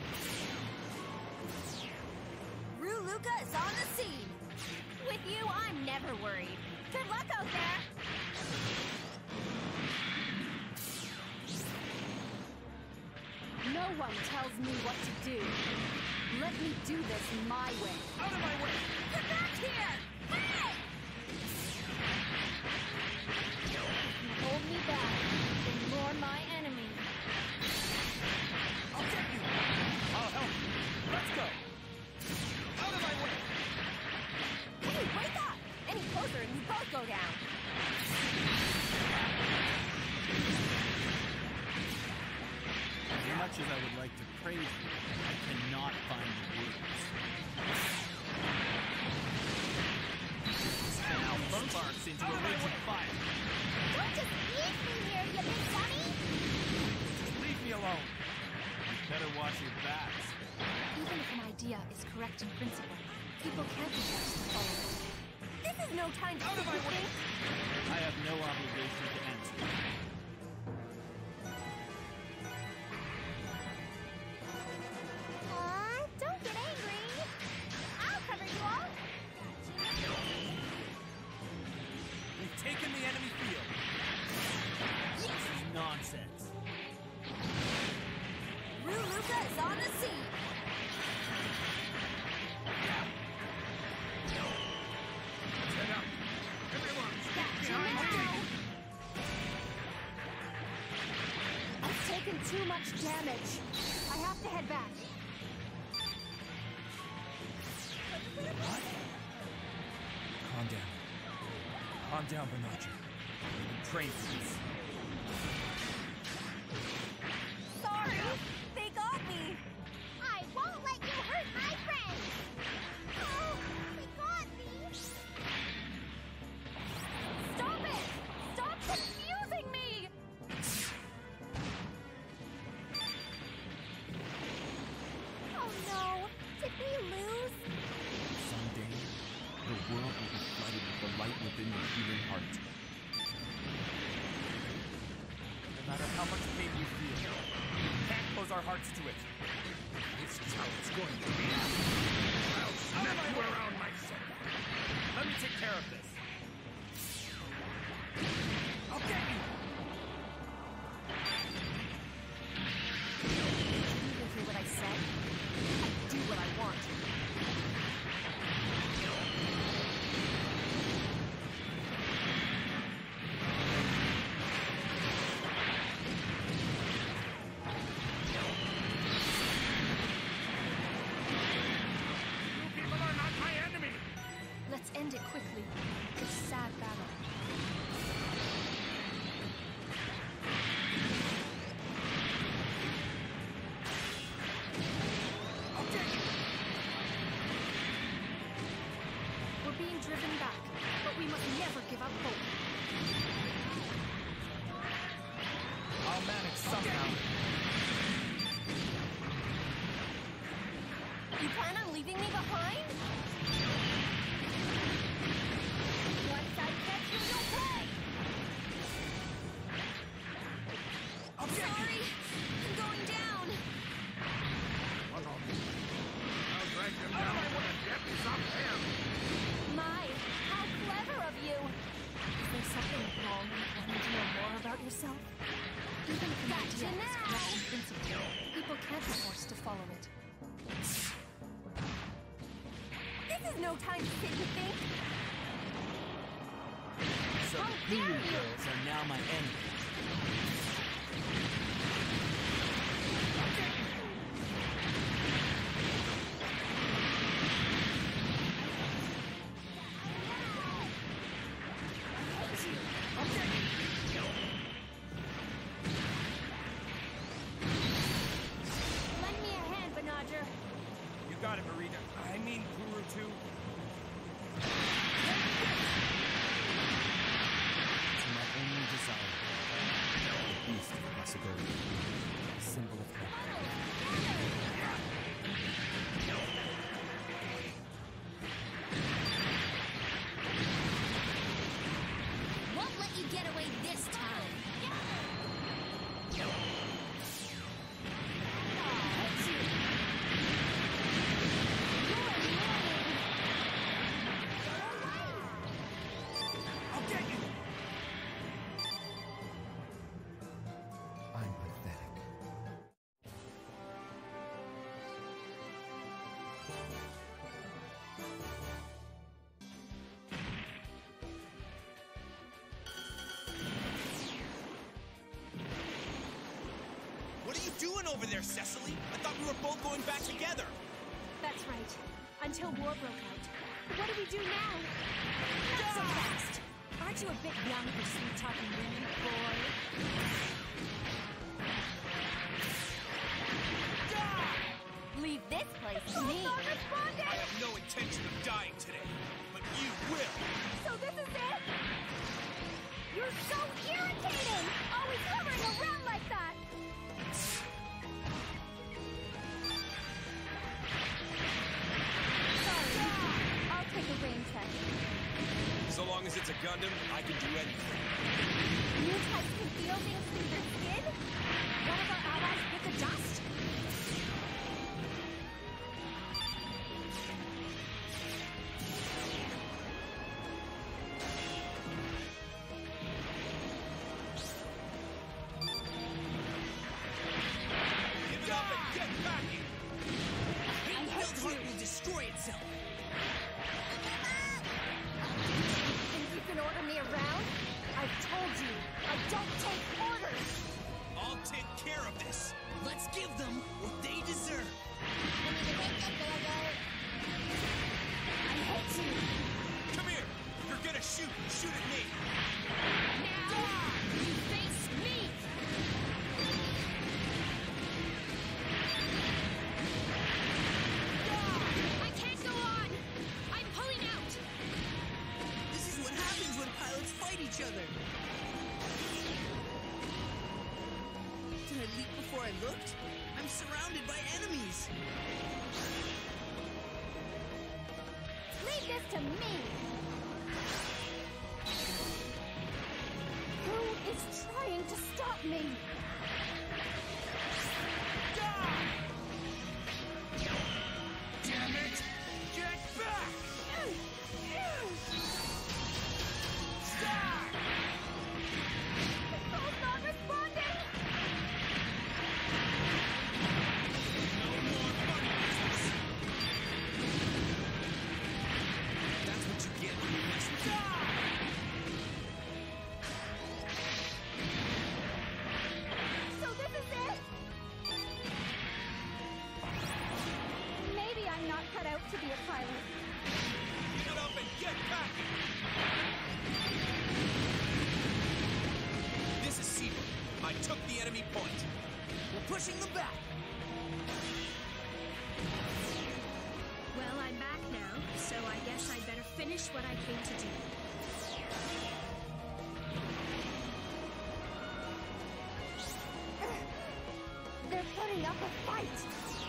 Ruluka is on the scene. With you, I'm never worried. Good luck out there. No one tells me what to do. Let me do this my way. Out of my way! Get back here! Hey! If you hold me back, then you're my enemy. I'll get you! I'll help you. Let's go! Out of my way! Hey, wake up! Any closer and we both go down. As much as I would like to praise you, I cannot find the words. Now burn sparks into a raging fire. Don't just leave me here, you big dummy! Just leave me alone. You better watch your backs. Even if an idea is correct in principle, people can't be forced to follow it. This is no time to Out of my way! I have no obligation to answer. Don't get angry. I'll cover you all. We've taken the enemy field. This is nonsense. Ruluka is on the scene. Set up. Everyone, Got you behind me. now. I've taken too much damage. I have to head back. Calm down. Calm down, Banachi. You've been trained for this. Sorry, they got me. I won't let you hurt my friends. world will be flooded with the light within the human heart. No matter how much pain we feel, we can't close our hearts to it. This is how it's going to be. I'll snap you around myself. Let me take care of this. I'll get you. You hear what I said? I do what I want. You people are not my enemy. Let's end it quickly. It's a sad battle. We're being driven back, but we must never give up hope. I'll manage somehow. You plan on leaving me behind? Once I catch you, you'll pay! I'm sorry! I'm going down! I'll drag them down to the depths of hell. My, how clever of you! Is there something wrong with wanting to know more about yourself? Even if an Gotcha idea is now! correct in principle, people can't be forced to follow it. This is no time to sit and think! So How the dare Hulu you! girls are now my enemy. Lend me a hand, Banadger. You got it, Marina. I mean, Guru too. To my only desire, the beast of possibility, a symbol of hope. Won't let you get away this time. I'll get you. I'm pathetic. What are you doing over there, Cecily? I thought we were both going back together. That's right. Until war broke out. What do we do now? Not so fast. Aren't you a bit young for sweet-talking women, boy? Leave this place to me. I have no intention of dying today, but you will. So this is it? You're so irritating! Always hovering around like that! Sorry. I'll take a rain check. So long as it's a Gundam, I can do anything. New types can feel things through their skin? One of our allies bit the dust? Give it up and get packing. Build Heart will destroy itself. Think you can order me around? I've told you, I don't take orders! I'll take care of this. Let's give them what they deserve. I hate you! Come here. If you're gonna shoot, shoot at me. Now, you face me! I can't go on! I'm pulling out! This is what happens when pilots fight each other. Did I leap before I looked? I'm surrounded by enemies. Leave this to me! me! Damn it! Get back! Stop! Control's not responding! That's what you get when you mess with me. So this is it? Maybe I'm not cut out to be a pilot. Get up and get back! This is Siva. I took the enemy point. We're pushing them back. Well, I'm back now, so I guess I'd better finish what I came to do. They're putting up a fight!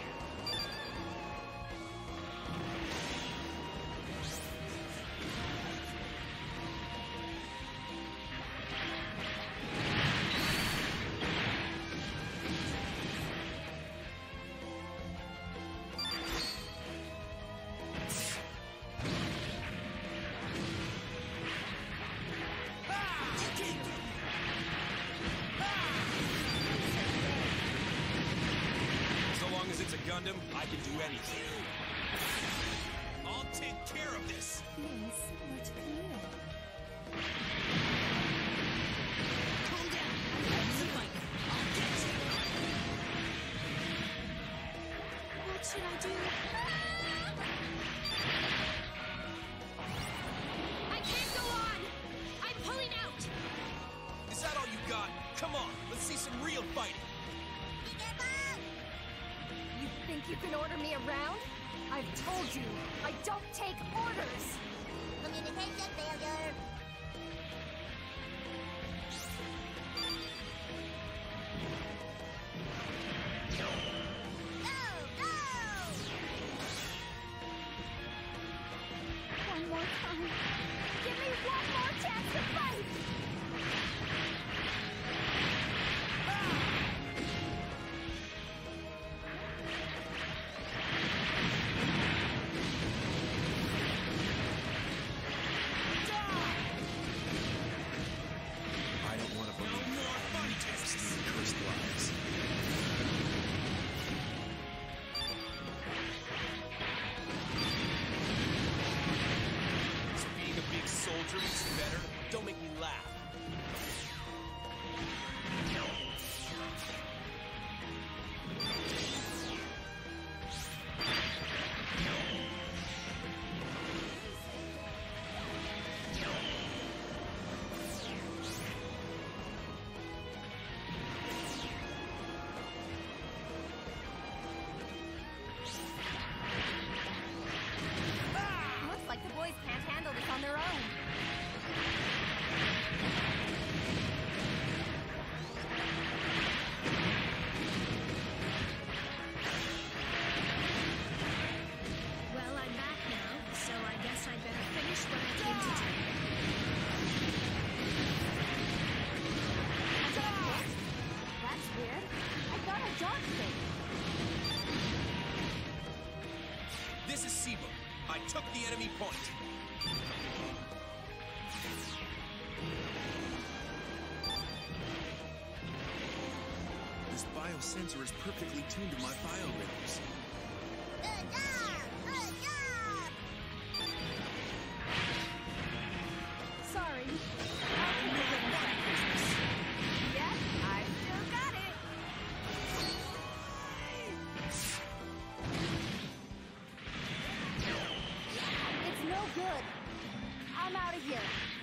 So long as it's a Gundam, I can do anything. I'll take care of this. Feeling similar to Camille. Calm down. I'm ready to fight. I'll get you. What should I do? I can't go on! I'm pulling out! Is that all you got? Come on, let's see some real fighting. You think you can order me around? I've told you, I don't take orders! Communication failure! One more time. Give me one more chance to fight! I don't want to believe No more fun tests. cursed lies. So being a big soldier makes you better? Don't make me laugh. Looks like the boys can't handle this on their own. Well, I'm back now, so I guess I'd better finish what I came to do. That's weird. I got a dark thing. This is Siva. I took the enemy point. This biosensor is perfectly tuned to my biorhythms. Good job! Good job! Sorry. Yes, I still got it. It's no good. I'm out of here.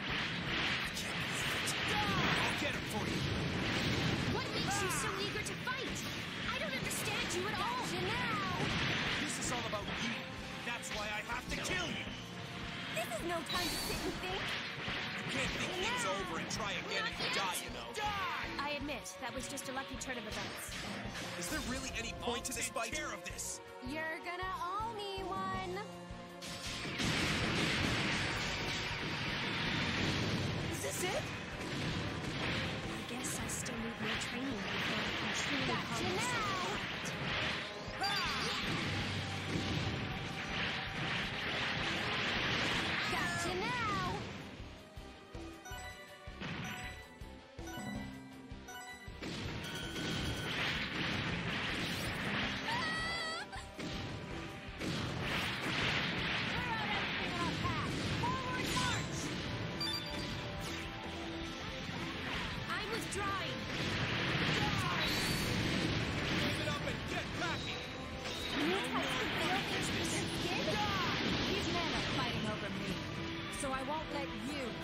I'll get him for you. What makes you so eager to fight? I don't understand you at all. Gotcha now. This is all about you. That's why I have to kill you. This is no time to sit and think. You can't think things over and try again if you die, you know. I admit, that was just a lucky turn of events. Is there really any point to this fight? I'll take care of this. You're gonna owe me one. Is this it? I guess I still need more training.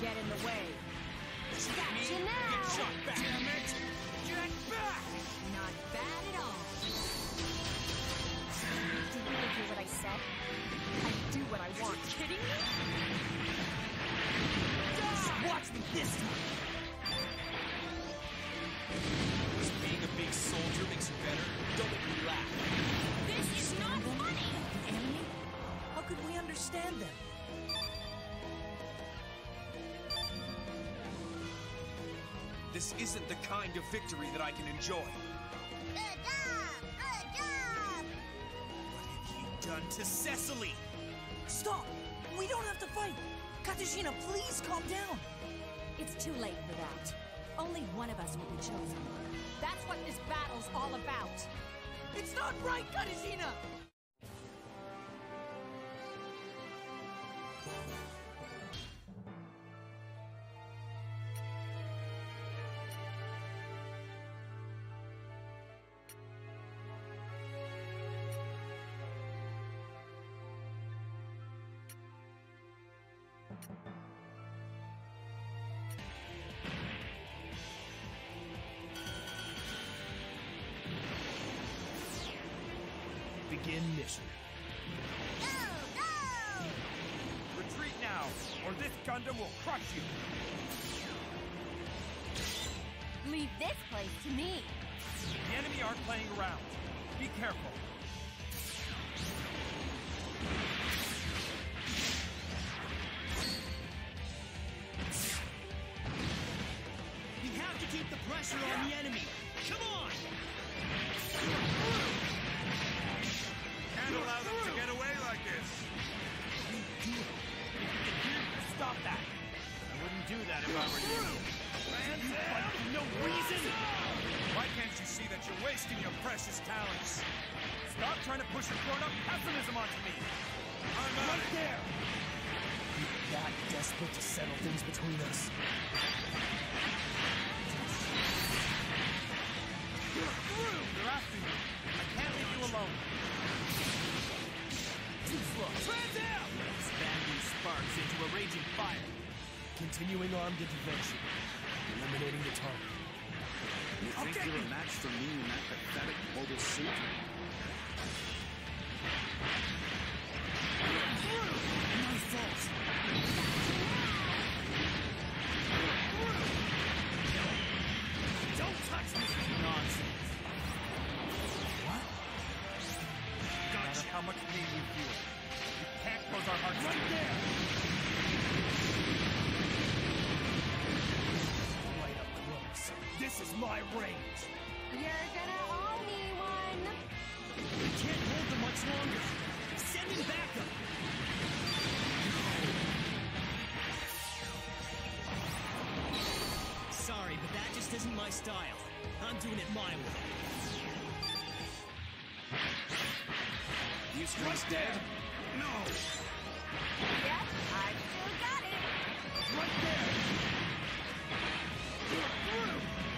get in the way. Gotcha now! Get shot back! Damn it! Get back! Not bad at all. Did you hear what I said? I do what I want. Are you kidding me? Watch me this time! Just being a big soldier makes you better. Don't make me laugh. This is not funny! The enemy? How could we understand them? This isn't the kind of victory that I can enjoy. Good job! Good job! What have you done to Cecily? Stop! We don't have to fight! Katarzyna, please calm down! It's too late for that. Only one of us will be chosen. That's what this battle's all about. It's not right, Katarzyna! Begin mission. Go! Go! Retreat now, or this Gundam will crush you! Leave this place to me. The enemy aren't playing around. Be careful. We have to keep the pressure on the enemy! Come on! Can't allow them to get away like this! Stop that! I wouldn't do that if I were you. You fight for no reason! Why can't you see that you're wasting your precious talents? Stop trying to push your grown-up pessimism onto me! I'm right there! You're that desperate to settle things between us. You're through! They're after you. I can't leave you alone. Too slow. Trans out! Expand these sparks into a raging fire. Continuing armed intervention. Eliminating the target. You think you're a match for me in that pathetic mobile suit? My fault. Don't touch this nonsense! What? No matter how much pain you feel, you can't close our hearts right there! Right up close. This is my range. You're gonna owe me one. We can't hold them much longer. Send in backup. Sorry, but that just isn't my style. I'm doing it my way. You strike dead? No! Yep, I still got it. Right there! You're through!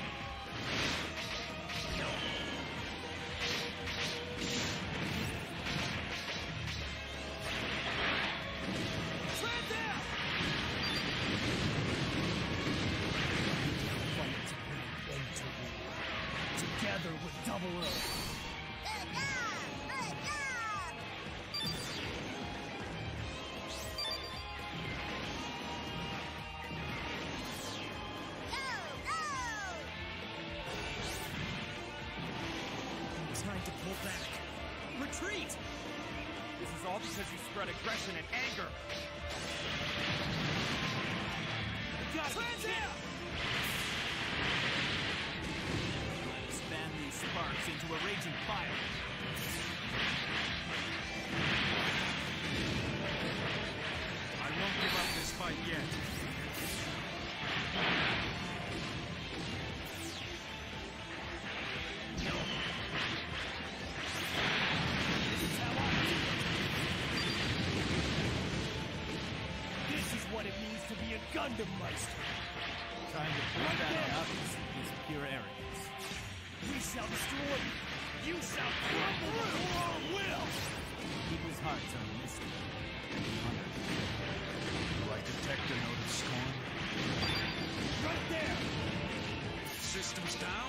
Trans out! Fight to bring an end to war. Together with Double O. Good job! Good job! Go! Go! Time to pull back. Retreat! This is all because you spread aggression and anger. You gotta Trans out! Expand these sparks into a raging fire. I won't give up this fight yet. This is what it means to be a Gundam Meister. Trying to put that up is pure arrogance. We shall destroy you. You shall crumble before our will. People's hearts are mystery. Do I detect a note of scorn? systems down?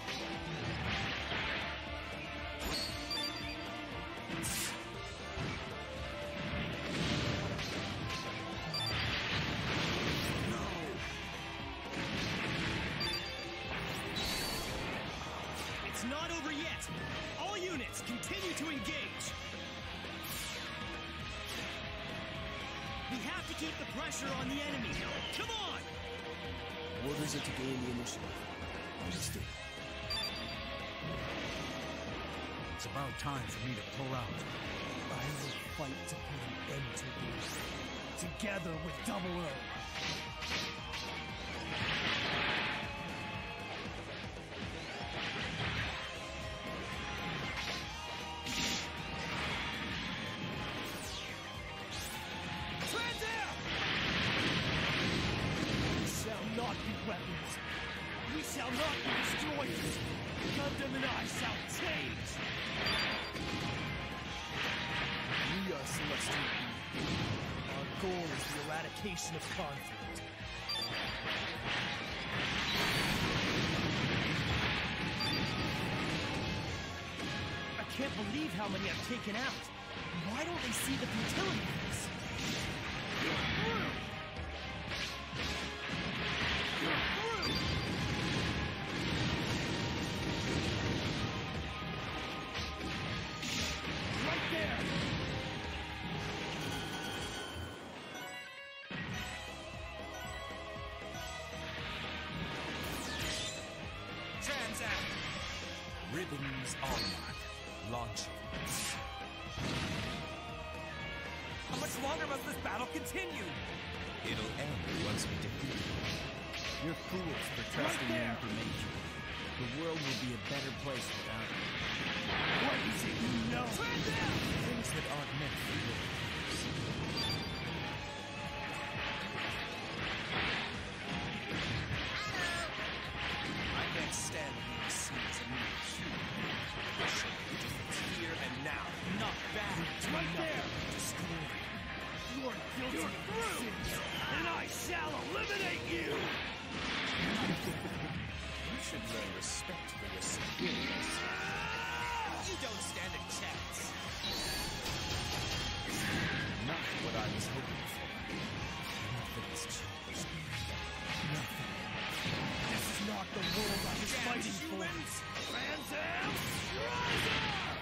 It's not over yet! All units, continue to engage! We have to keep the pressure on the enemy! Come on! Orders are to gain the initiative. Understood. It's about time for me to pull out. I will fight to put an end to this. Together with Double O. We shall not be destroyed! Gundam and I shall change! We are Celestial beings. Our goal is the eradication of conflict. I can't believe how many I've taken out. Why don't they see the futility of this? Ribbons onward. Launching. How much longer must this battle continue? It'll end once we defeat you. You're fools for trusting your information. The world will be a better place without you. What is it you know? Things that aren't meant for yours. I can't stand being seen as a mere human. Here and now. Not bad. Right there. Destroy. You are guilty of your sins, and I shall eliminate you! You should learn respect for your superiors. You don't stand a chance. Not what I was hoping for. Nothing's changed. Nothing. This is not the world I was fighting for! Trans Am Strider!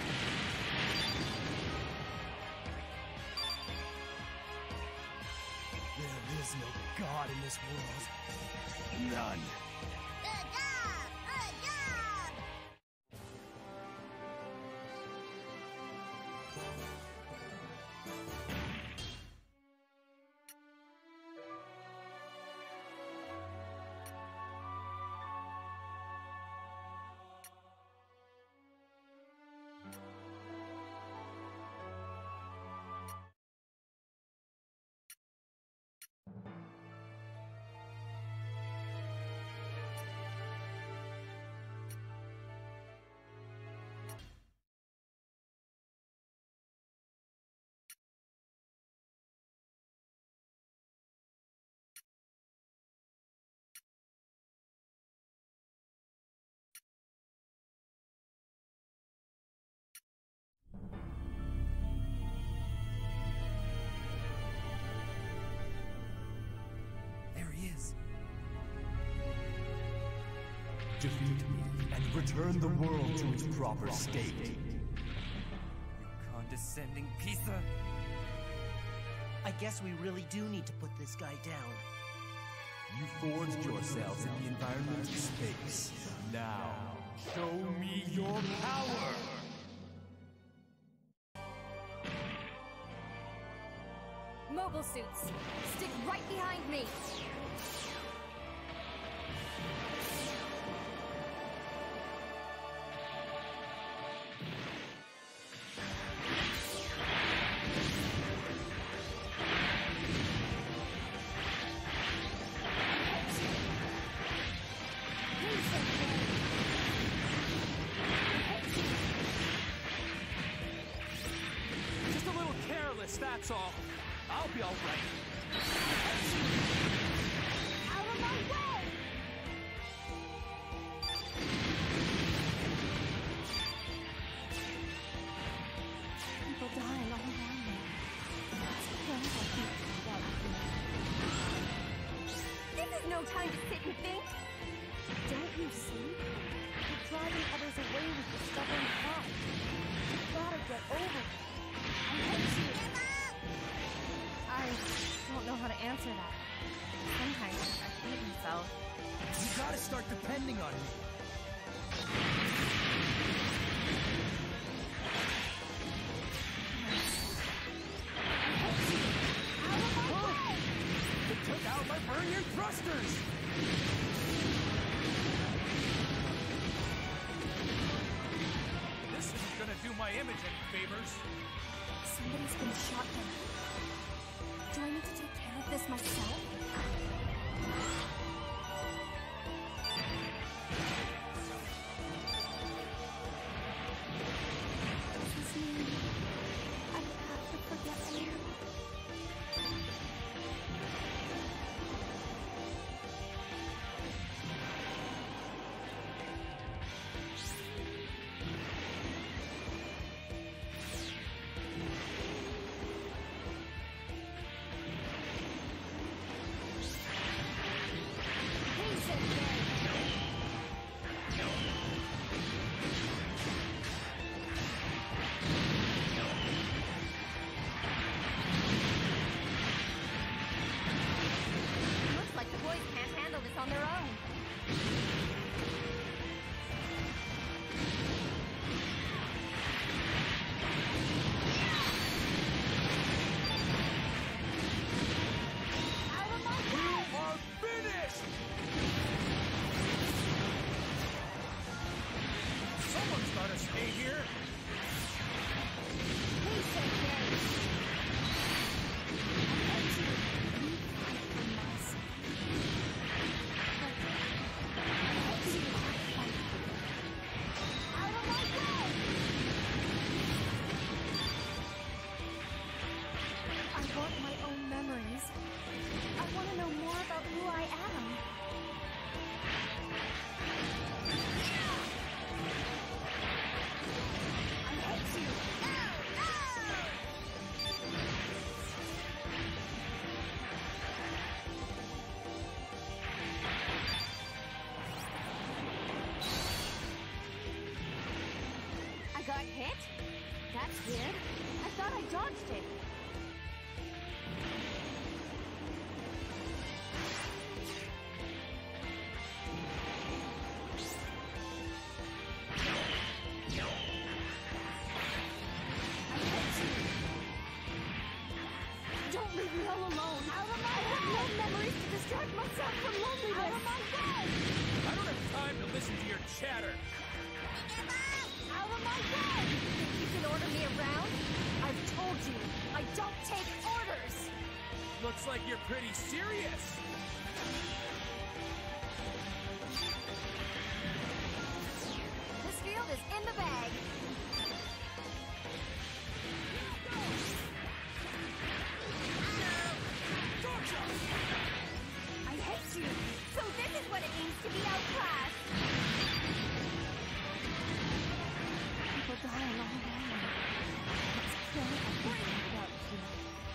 There is no God in this world. None. Defeat me and return the world to its proper state. You condescending piece of... I guess we really do need to put this guy down. You forged yourselves in the environment of space. Now, show me your power! Mobile suits, stick right behind me! Just a little careless, that's all. I'll be all right. Out of my way! time to sit and think? Don't you see? You're driving others away with your stubborn pride. You gotta get over it. I hate you! I don't know how to answer that. Sometimes I hate myself. You gotta start depending on me. It took out my Vernier thrusters! This isn't gonna do my image any favors. Somebody's been shot down. Do I need to take care of this myself? Does this mean I have to forget you? Looks like the boys can't handle this on their own. Out of my way! You are finished! Someone's gotta stay here! He said yes. I hate you. You fight for my sake. But I hate you. fight for you. Out of my way! I want my own memories. I want to know more about who I am. I hate you. No! No! I got hit? That's weird. I thought I dodged it. I hate you. Don't leave me all alone. Out of my way. I have no memories to distract myself from loneliness. Out of my way. I don't have time to listen to your chatter. Out of my way. Think you can order me around? I've told you, I don't take orders. Looks like you're pretty serious. This field is in the bag. I hate you. So this is what it means to be outclassed. People die along the way. It's killing everything out here.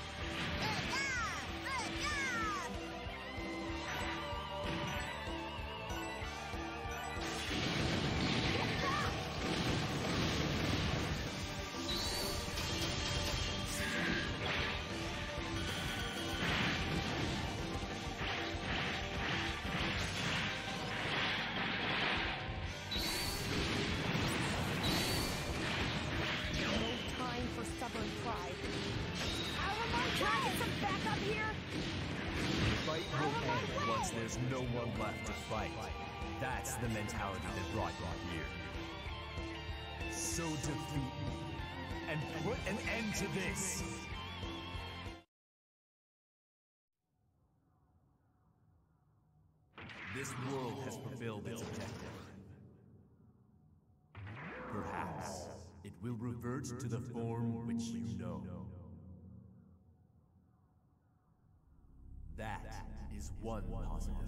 There's no one left to fight. That's the mentality that brought you here. So defeat me, and put an end to this! This world has fulfilled its objective. Perhaps it will revert to the form which you know. That is one possibility.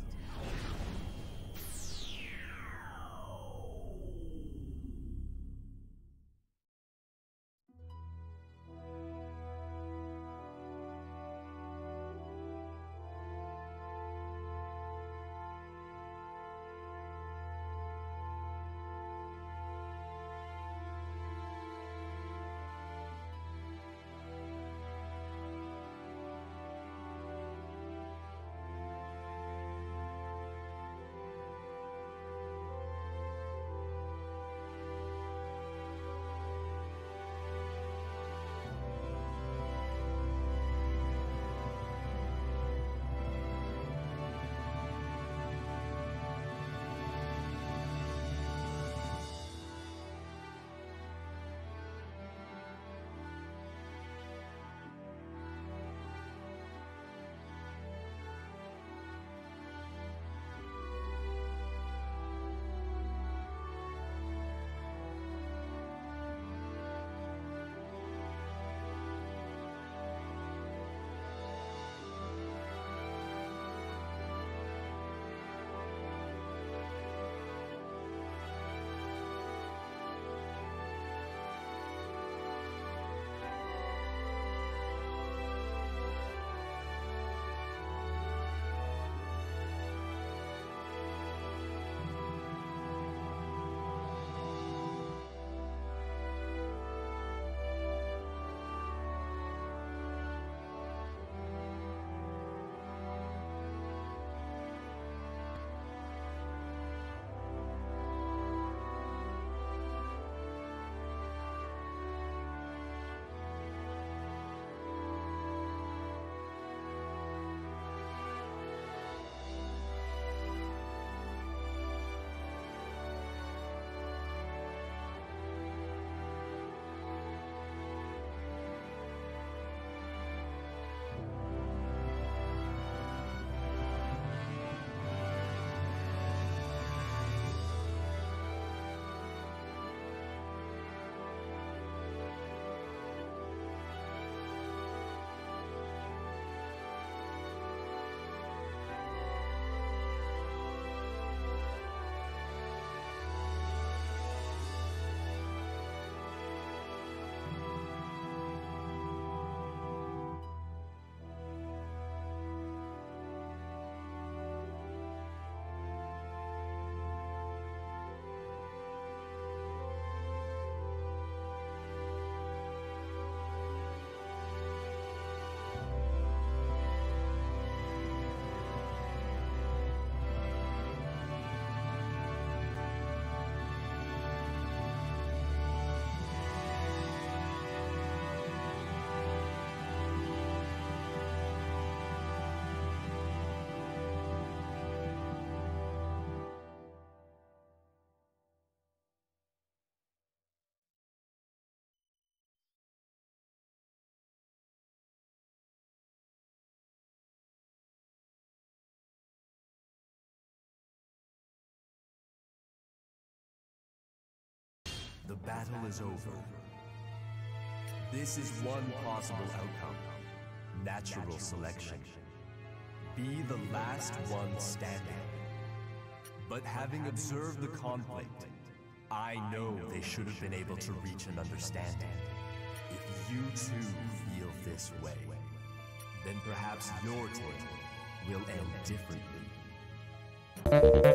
The battle is over. This is one possible outcome. Natural selection. Be the last one standing. But having observed the conflict, I know they should have been able to reach an understanding. If you too feel this way, then perhaps your tale will end differently.